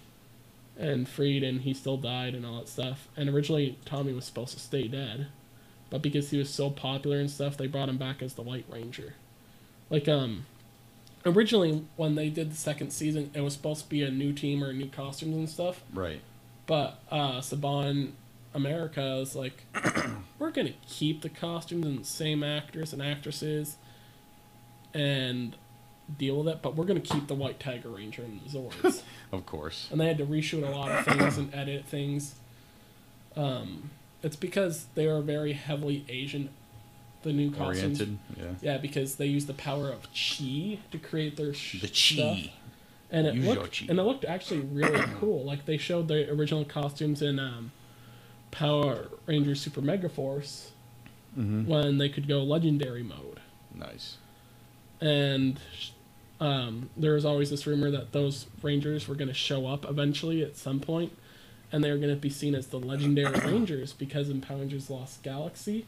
And freed, and he still died and all that stuff. And originally, Tommy was supposed to stay dead. But because he was so popular and stuff, they brought him back as the White Ranger. Like, originally, when they did the second season, it was supposed to be a new team or new costumes and stuff. Right. But Saban America is like, we're going to keep the costumes and the same actors and actresses and deal with it, but we're going to keep the White Tiger Ranger and the Zords. Of course. And they had to reshoot a lot of things and edit things. It's because they are very heavily Asian, the new costumes. Oriented, yeah. Yeah, because they use the power of chi to create their the stuff. Chi. And it looked actually really cool. Like, they showed the original costumes in Power Rangers Super Mega Force when they could go legendary mode. Nice. And there was always this rumor that those Rangers were going to show up eventually at some point, and they were going to be seen as the legendary Rangers, because in Power Rangers Lost Galaxy,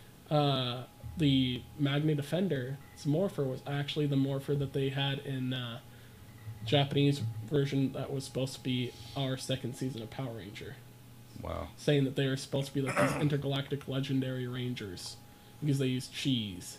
the Magna Defender's morpher was actually the morpher that they had in Japanese version that was supposed to be our second season of Power Ranger. Wow. Saying that they were supposed to be like these intergalactic legendary Rangers because they used cheese.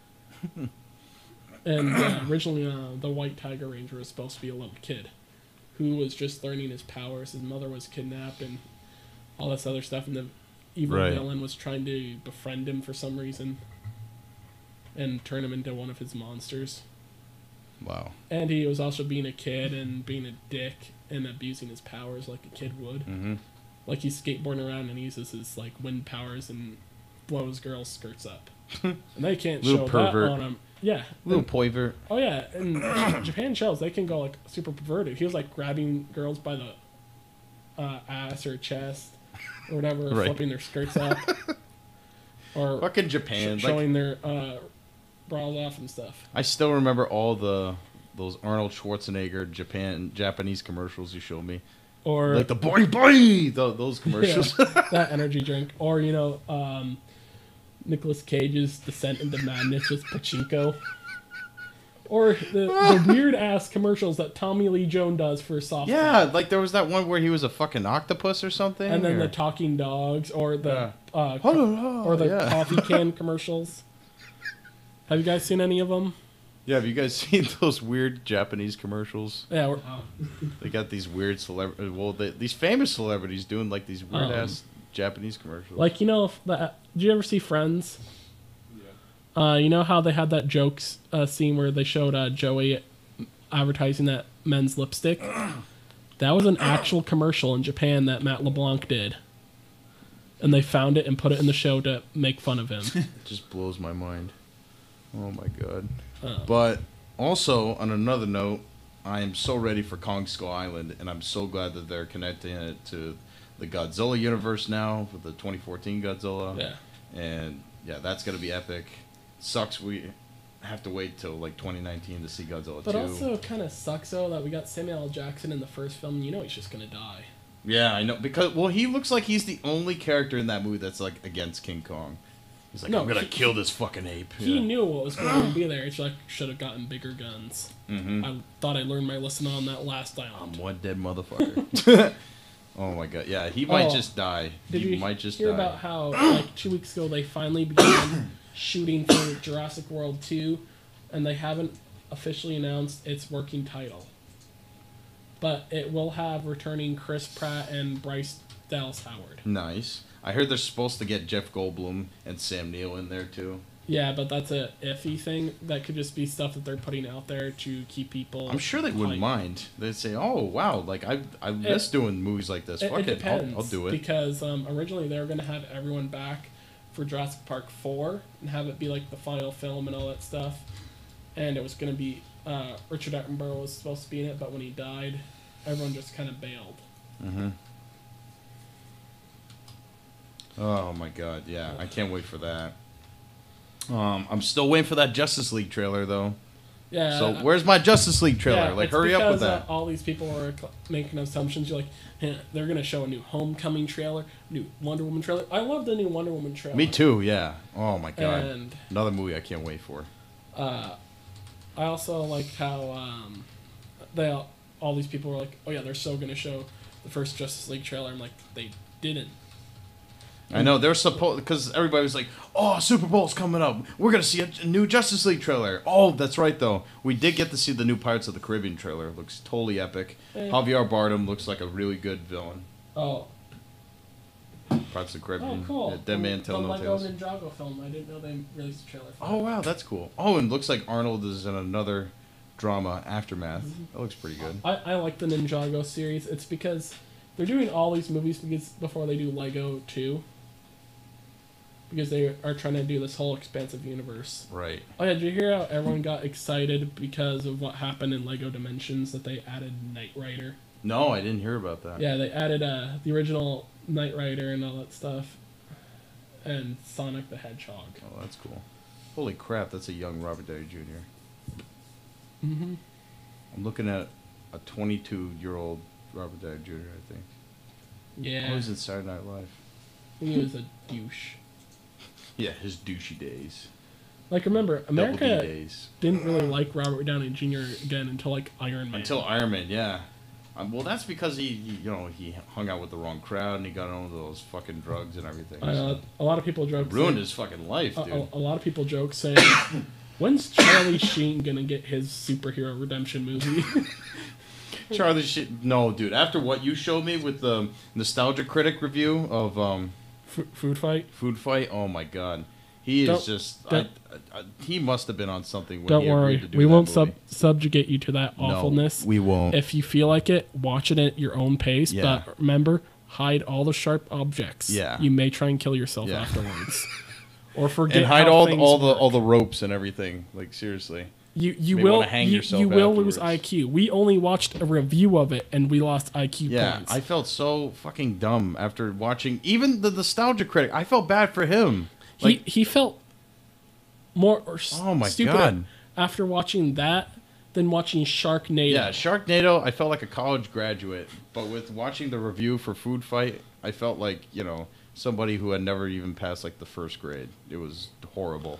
And originally the White Tiger Ranger was supposed to be a little kid who was just learning his powers. His mother was kidnapped and all this other stuff, and the evil villain was trying to befriend him for some reason and turn him into one of his monsters. Wow. And he was also being a kid and being a dick and abusing his powers like a kid would. Mm-hmm. Like, he's skateboarding around and he uses his like wind powers and blows girls' skirts up. And they can't show pervert. That on him. Yeah. Little poivert. Oh yeah, and Japan shows they can go like super perverted. He was like grabbing girls by the ass or chest or whatever, flipping their skirts up. Or fucking Japan. Showing their bras off and stuff. I still remember all those Arnold Schwarzenegger Japanese commercials you showed me. Or like the boy those commercials. Yeah, that energy drink. Or, Nicolas Cage's Descent into Madness with Pachinko. Or the weird-ass commercials that Tommy Lee Jones does for soft. Yeah, like there was that one where he was a fucking octopus or something. And then the talking dogs, or the coffee can commercials. Have you guys seen any of them? Yeah, have you guys seen those weird Japanese commercials? Yeah. They got these weird these famous celebrities doing like these weird-ass Japanese commercials. Like, did you ever see Friends? You know how they had that jokes scene where they showed Joey advertising that men's lipstick? That was an actual commercial in Japan that Matt LeBlanc did. And they found it and put it in the show to make fun of him. It just blows my mind. Oh my god. But also, on another note, I am so ready for Kong Skull Island, and I'm so glad that they're connecting it to the Godzilla universe now with the 2014 Godzilla. Yeah. And yeah, that's going to be epic. Sucks we have to wait till like 2019 to see Godzilla 2. But also kind of sucks though that we got Samuel L. Jackson in the first film. He's just going to die. Yeah, I know, because he looks like he's the only character in that movie that's like against King Kong. He's like, I'm gonna kill this fucking ape. He knew what was going to be there. It's like, should have gotten bigger guns. Mm-hmm. I thought I learned my lesson on that last island. I'm one dead motherfucker. Oh my god, yeah, he might just die. Did you hear about how like 2 weeks ago they finally began shooting for Jurassic World 2, and they haven't officially announced its working title. But it will have returning Chris Pratt and Bryce Dallas Howard. Nice. I heard they're supposed to get Jeff Goldblum and Sam Neill in there too. Yeah, but that's a iffy thing. That could just be stuff that they're putting out there to keep people. I'm sure they wouldn't mind. They'd say, "Oh wow, like I miss doing movies like this. Fuck it, depends, I'll do it." Because originally they were going to have everyone back for Jurassic Park 4 and have it be like the final film and all that stuff. And it was going to be Richard Attenborough was supposed to be in it, but when he died, everyone just kind of bailed. Mm-hmm. Oh my god, yeah, I can't wait for that. I'm still waiting for that Justice League trailer though. Yeah. So where's my Justice League trailer? Like, hurry up with that. All these people are making assumptions. You're like, they're gonna show a new Homecoming trailer, new Wonder Woman trailer. I love the new Wonder Woman trailer. Me too. Yeah. Oh my god. And another movie I can't wait for. I also like how all these people were like, oh yeah, they're so gonna show the first Justice League trailer. I'm like, they didn't. I know they're supposed, because everybody was like, "Oh, Super Bowl's coming up. We're gonna see a new Justice League trailer." Oh, that's right though. We did get to see the new Pirates of the Caribbean trailer. It looks totally epic. Javier Bardem looks like a really good villain. Oh. Pirates of the Caribbean. Oh, cool. Yeah, Dead Man Tell No Tales. The Lego Ninjago film. I didn't know they released a trailer for Oh wow, that's cool. Oh, and it looks like Arnold is in another drama, Aftermath. Mm-hmm. That looks pretty good. I like the Ninjago series. It's because they're doing all these movies before they do Lego 2. Because they are trying to do this whole expansive universe. Right. Oh yeah, did you hear how everyone got excited because of what happened in Lego Dimensions that they added Knight Rider? No, I didn't hear about that. Yeah, they added the original Knight Rider and all that stuff. And Sonic the Hedgehog. Oh, that's cool. Holy crap, that's a young Robert Downey Jr. Mm-hmm. I'm looking at a 22-year-old Robert Downey Jr., I think. Yeah. Oh, he's in Saturday Night Live. He was a douche. Yeah, his douchey days. Like, remember, America didn't really like Robert Downey Jr. again until, like, Iron Man. Until Iron Man, yeah. Well, that's because he hung out with the wrong crowd and he got on those fucking drugs and everything. A lot of people joke. Ruined his fucking life, dude. A lot of people joke saying, when's Charlie Sheen gonna get his superhero redemption movie? Charlie Sheen? No, dude. After what you showed me with the Nostalgia Critic review of... Food Fight? Food Fight? Oh my god. He is just... he must have been on something when don't worry, we won't subjugate you to that awfulness. No, we won't. If you feel like it, watch it at your own pace, but remember, hide all the sharp objects. Yeah. You may try and kill yourself afterwards. Or forget and hide all the ropes and everything. Like, seriously. You will lose IQ. We only watched a review of it and we lost IQ points. I felt so fucking dumb after watching even the Nostalgia Critic. I felt bad for him. Like, he felt more stupid after watching that than watching Sharknado. Yeah, Sharknado, I felt like a college graduate, but with watching the review for Food Fight, I felt like, somebody who had never even passed like the first grade. It was horrible.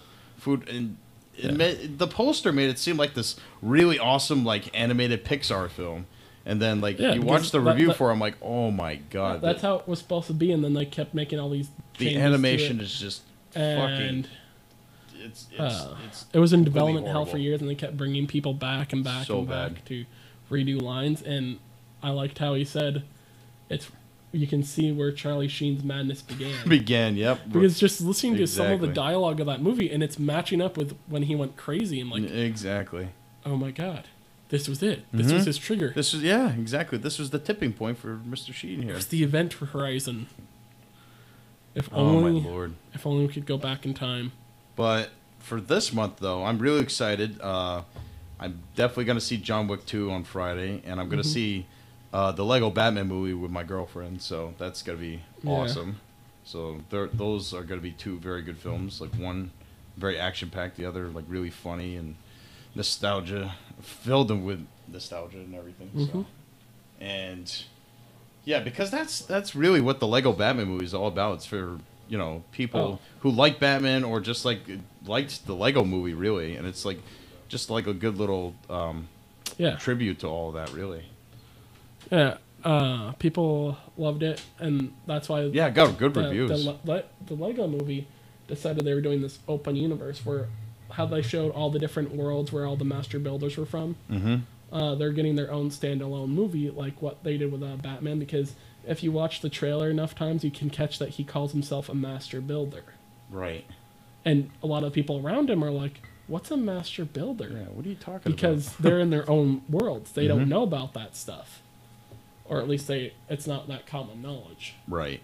The poster made it seem like this really awesome like animated Pixar film. And then you watch the review for it, I'm like, "Oh my god." That's how it was supposed to be, and then they kept making all these changes. The animation is just fucking it was in development hell for years, and they kept bringing people back and back back to redo lines. And I liked how he said, you can see where Charlie Sheen's madness began. Yep. Because just listening to some of the dialogue of that movie, and it's matching up with when he went crazy. I'm like, exactly. Oh my god, this was it. This was his trigger. Exactly. This was the tipping point for Mr. Sheen here. It's the event horizon. My lord! If only we could go back in time. But for this month, though, I'm really excited. I'm definitely going to see John Wick 2 on Friday, and I'm going to see the Lego Batman movie with my girlfriend, so that's going to be awesome. So those are going to be two very good films. Like one very action-packed, the other like really funny and filled them with nostalgia and everything. So. And yeah, because that's really what the Lego Batman movie is all about. It's for people who like Batman or just liked the Lego movie really, and it's just like a good little tribute to all of that really. Yeah, people loved it, and that's why got good reviews. The Lego movie decided they were doing this open universe where how they showed all the different worlds where all the master builders were from. They're getting their own standalone movie like what they did with Batman, because if you watch the trailer enough times, you can catch that he calls himself a master builder. Right. And a lot of people around him are like, what's a master builder? Yeah, what are you talking about? Because they're in their own worlds. They don't know about that stuff. Or at least it's not that common knowledge. Right.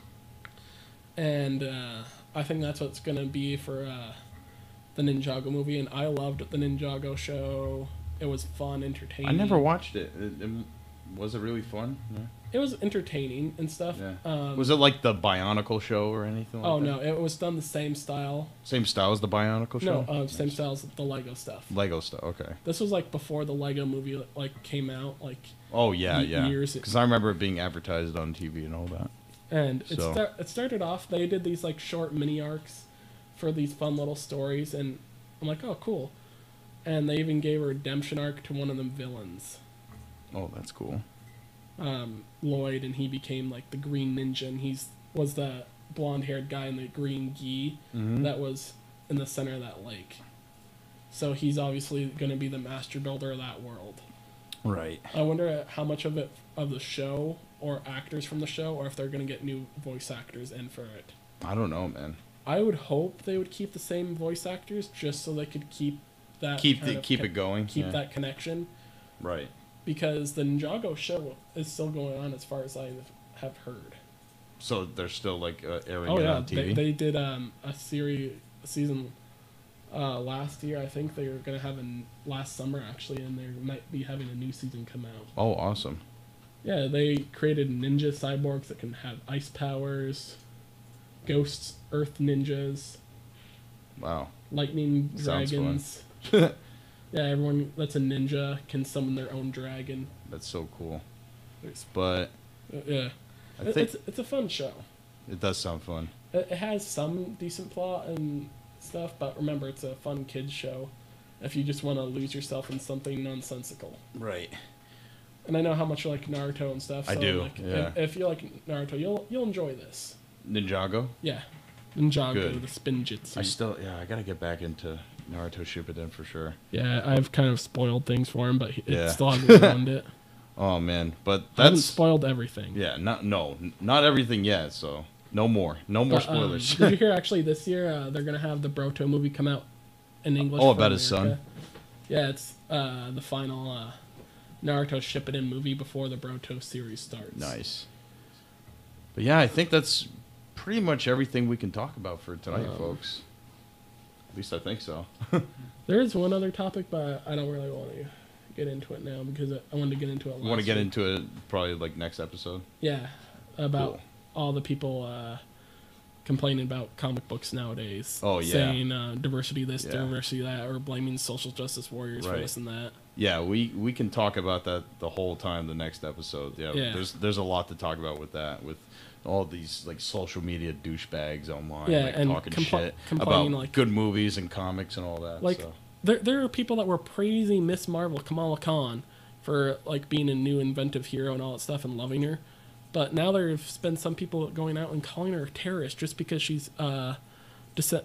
And I think that's what's going to be for the Ninjago movie. And I loved the Ninjago show. It was fun, entertaining. I never watched it. Was it really fun? Yeah. It was entertaining and stuff. Yeah. Was it like the Bionicle show or anything like that? Oh, no. It was done the same style. Same style as the Bionicle show? No, same style as the Lego stuff. Lego stuff, okay. This was before the Lego movie came out. Years. Because I remember it being advertised on TV and all that. And it started off, they did these short mini arcs for these fun little stories. And I'm like, oh, cool. And they even gave a redemption arc to one of them villains. Oh, that's cool. Lloyd, and he became the Green Ninja, and was the blonde-haired guy in the green gi that was in the center of that lake. So he's obviously going to be the master builder of that world. Right. I wonder how much of the show or actors from the show, or if they're going to get new voice actors in for it. I don't know, man. I would hope they would keep the same voice actors just so they could keep that keep it going. Keep that connection. Right. Because the Ninjago show is still going on as far as I have heard. So they're still airing it on TV? They did a season last year. I think they were going to have last summer actually, and they might be having a new season come out. Oh, awesome. Yeah, they created ninja cyborgs that can have ice powers, ghosts, earth ninjas. Wow. Lightning dragons. Sounds fun. Yeah, everyone that's a ninja can summon their own dragon. That's so cool. But yeah, it's a fun show. It does sound fun. It has some decent plot and stuff, but remember, it's a fun kids show. If you just want to lose yourself in something nonsensical. Right. And I know how much you like Naruto and stuff. So I do. Yeah. If you like Naruto, you'll enjoy this. Ninjago. Yeah. Ninjago, Good. the spin jutsu. I gotta get back into Naruto Shippuden for sure. Yeah, I've kind of spoiled things for him, but it still hasn't ruined it. Oh man, but I haven't spoiled everything. Yeah, not everything yet. So no more spoilers. Did you hear actually this year they're gonna have the Boruto movie come out in English? Oh, about his son. Yeah, it's the final Naruto Shippuden movie before the Boruto series starts. Nice. But yeah, I think that's pretty much everything we can talk about for tonight, folks. At least I think so. There is one other topic, but I don't really want to get into it now because I wanted to get into it last want to get into it probably like next episode? Yeah, about all the people complaining about comic books nowadays. Oh, yeah. Saying diversity this, diversity that, or blaming social justice warriors for this and that. Yeah, we can talk about that the whole time the next episode. Yeah. There's a lot to talk about with that, with all these like social media douchebags online, like, and talking shit about like, good movies and comics and all that. Like, so. There are people that were praising Miss Marvel, Kamala Khan, for like being a new inventive hero and all that stuff and loving her, but now there's been some people going out and calling her a terrorist just because she's Pakistani.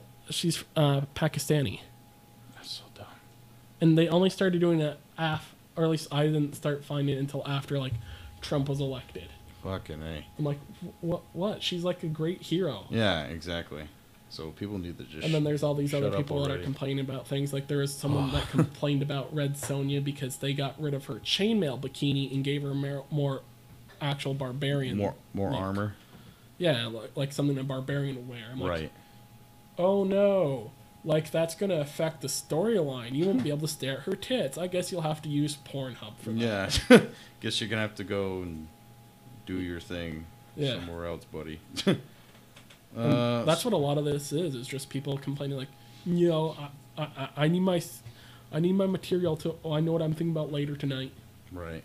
That's so dumb. And they only started doing it or at least I didn't start finding it until after like Trump was elected. Fucking A. I'm like, what? She's like a great hero. Yeah, exactly. So people need to just. And then there's all these other people that are complaining about things. Like there was someone that complained about Red Sonja because they got rid of her chainmail bikini and gave her more actual barbarian. More armor. Yeah, like something a barbarian would wear. I'm like, right. Oh no. Like, that's going to affect the storyline. You won't be able to stare at her tits. I guess you'll have to use Pornhub for that. Yeah. Guess you're going to have to go and do your thing somewhere else, buddy. That's what a lot of this is just people complaining like, you know, I need my material to, I know what I'm thinking about later tonight. Right.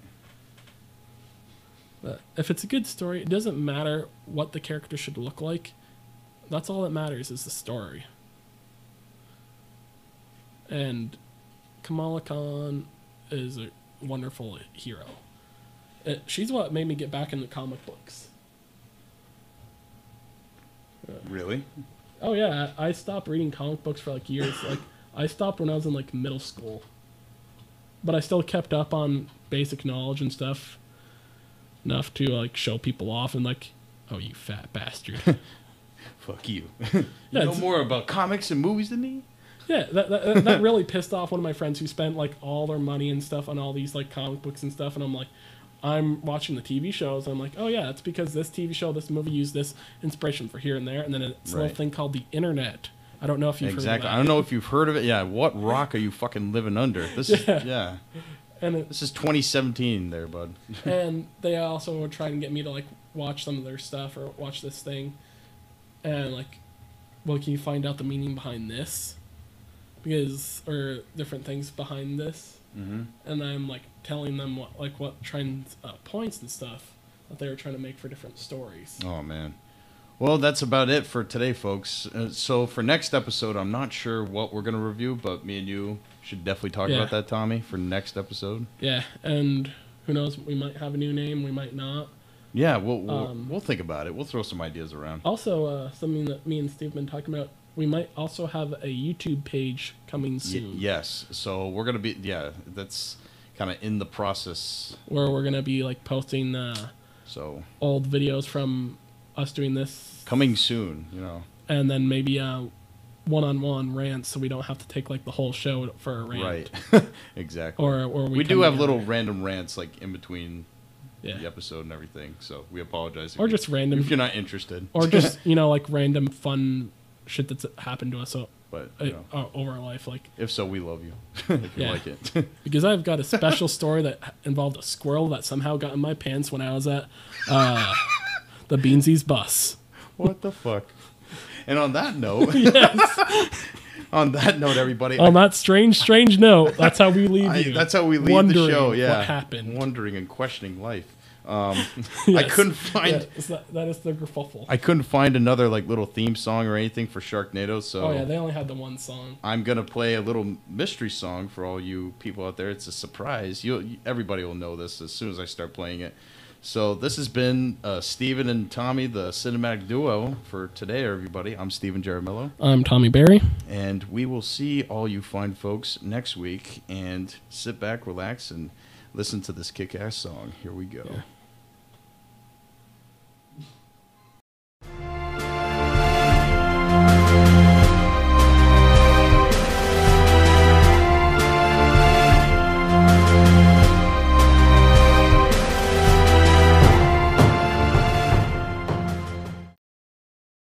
But if it's a good story, it doesn't matter what the character should look like. That's all that matters is the story. And Kamala Khan is a wonderful hero. She's what made me get back into comic books. Really? Oh yeah, I stopped reading comic books for like years. Like I stopped when I was in like middle school, but I still kept up on basic knowledge and stuff enough to like show people off and like, oh you fat bastard. Fuck you. You know more about comics and movies than me? Yeah, that really pissed off one of my friends who spent like all their money and stuff on all these like comic books and stuff, and I'm like, I'm watching the TV shows. I'm like, oh yeah, it's because this TV show, this movie used this inspiration for here and there, and then it's a little thing called the internet. I don't know if you've heard of that. I don't know if you've heard of it. Yeah, what rock are you fucking living under? This is And this is 2017 there, bud. And they also were trying to get me to like watch some of their stuff or watch this thing, and like, well, can you find out the meaning behind this? Because or different things behind this, and I'm like telling them what trends, points and stuff that they were trying to make for different stories. Oh man, well that's about it for today, folks. So for next episode, I'm not sure what we're gonna review, but me and you should definitely talk about that, Tommy, for next episode. And who knows? We might have a new name, we might not. Yeah, we'll think about it. We'll throw some ideas around. Also, something that me and Steve have been talking about. We might also have a YouTube page coming soon. Yes. So we're going to be, that's kind of in the process. Where we're going to be like posting old videos from us doing this. Coming soon, you know. And then maybe one-on-one rants so we don't have to take like the whole show for a rant. Right. Exactly. Or we do have little random rants like in between the episode and everything. So we apologize. Or just random. If you're not interested. Or just, like random fun shit that's happened to us over our life. Like, if so, we love you. If you like it. Because I've got a special story that involved a squirrel that somehow got in my pants when I was at the Beansies bus. What the fuck? And on that note, on that note, everybody. On that strange note, that's how we leave you. That's how we leave the show. Yeah, what happened? Wondering and questioning life. I couldn't find. That is the kerfuffle. I couldn't find another like little theme song or anything for Sharknado, so they only had the one song. I'm gonna play a little mystery song for all you people out there. It's a surprise. Everybody will know this as soon as I start playing it. So this has been Steven and Tommy, the cinematic duo for today, everybody. I'm Steven Jaramillo. I'm Tommy Barry. And we will see all you fine folks next week. And sit back, relax, and listen to this kick-ass song. Here we go. Yeah.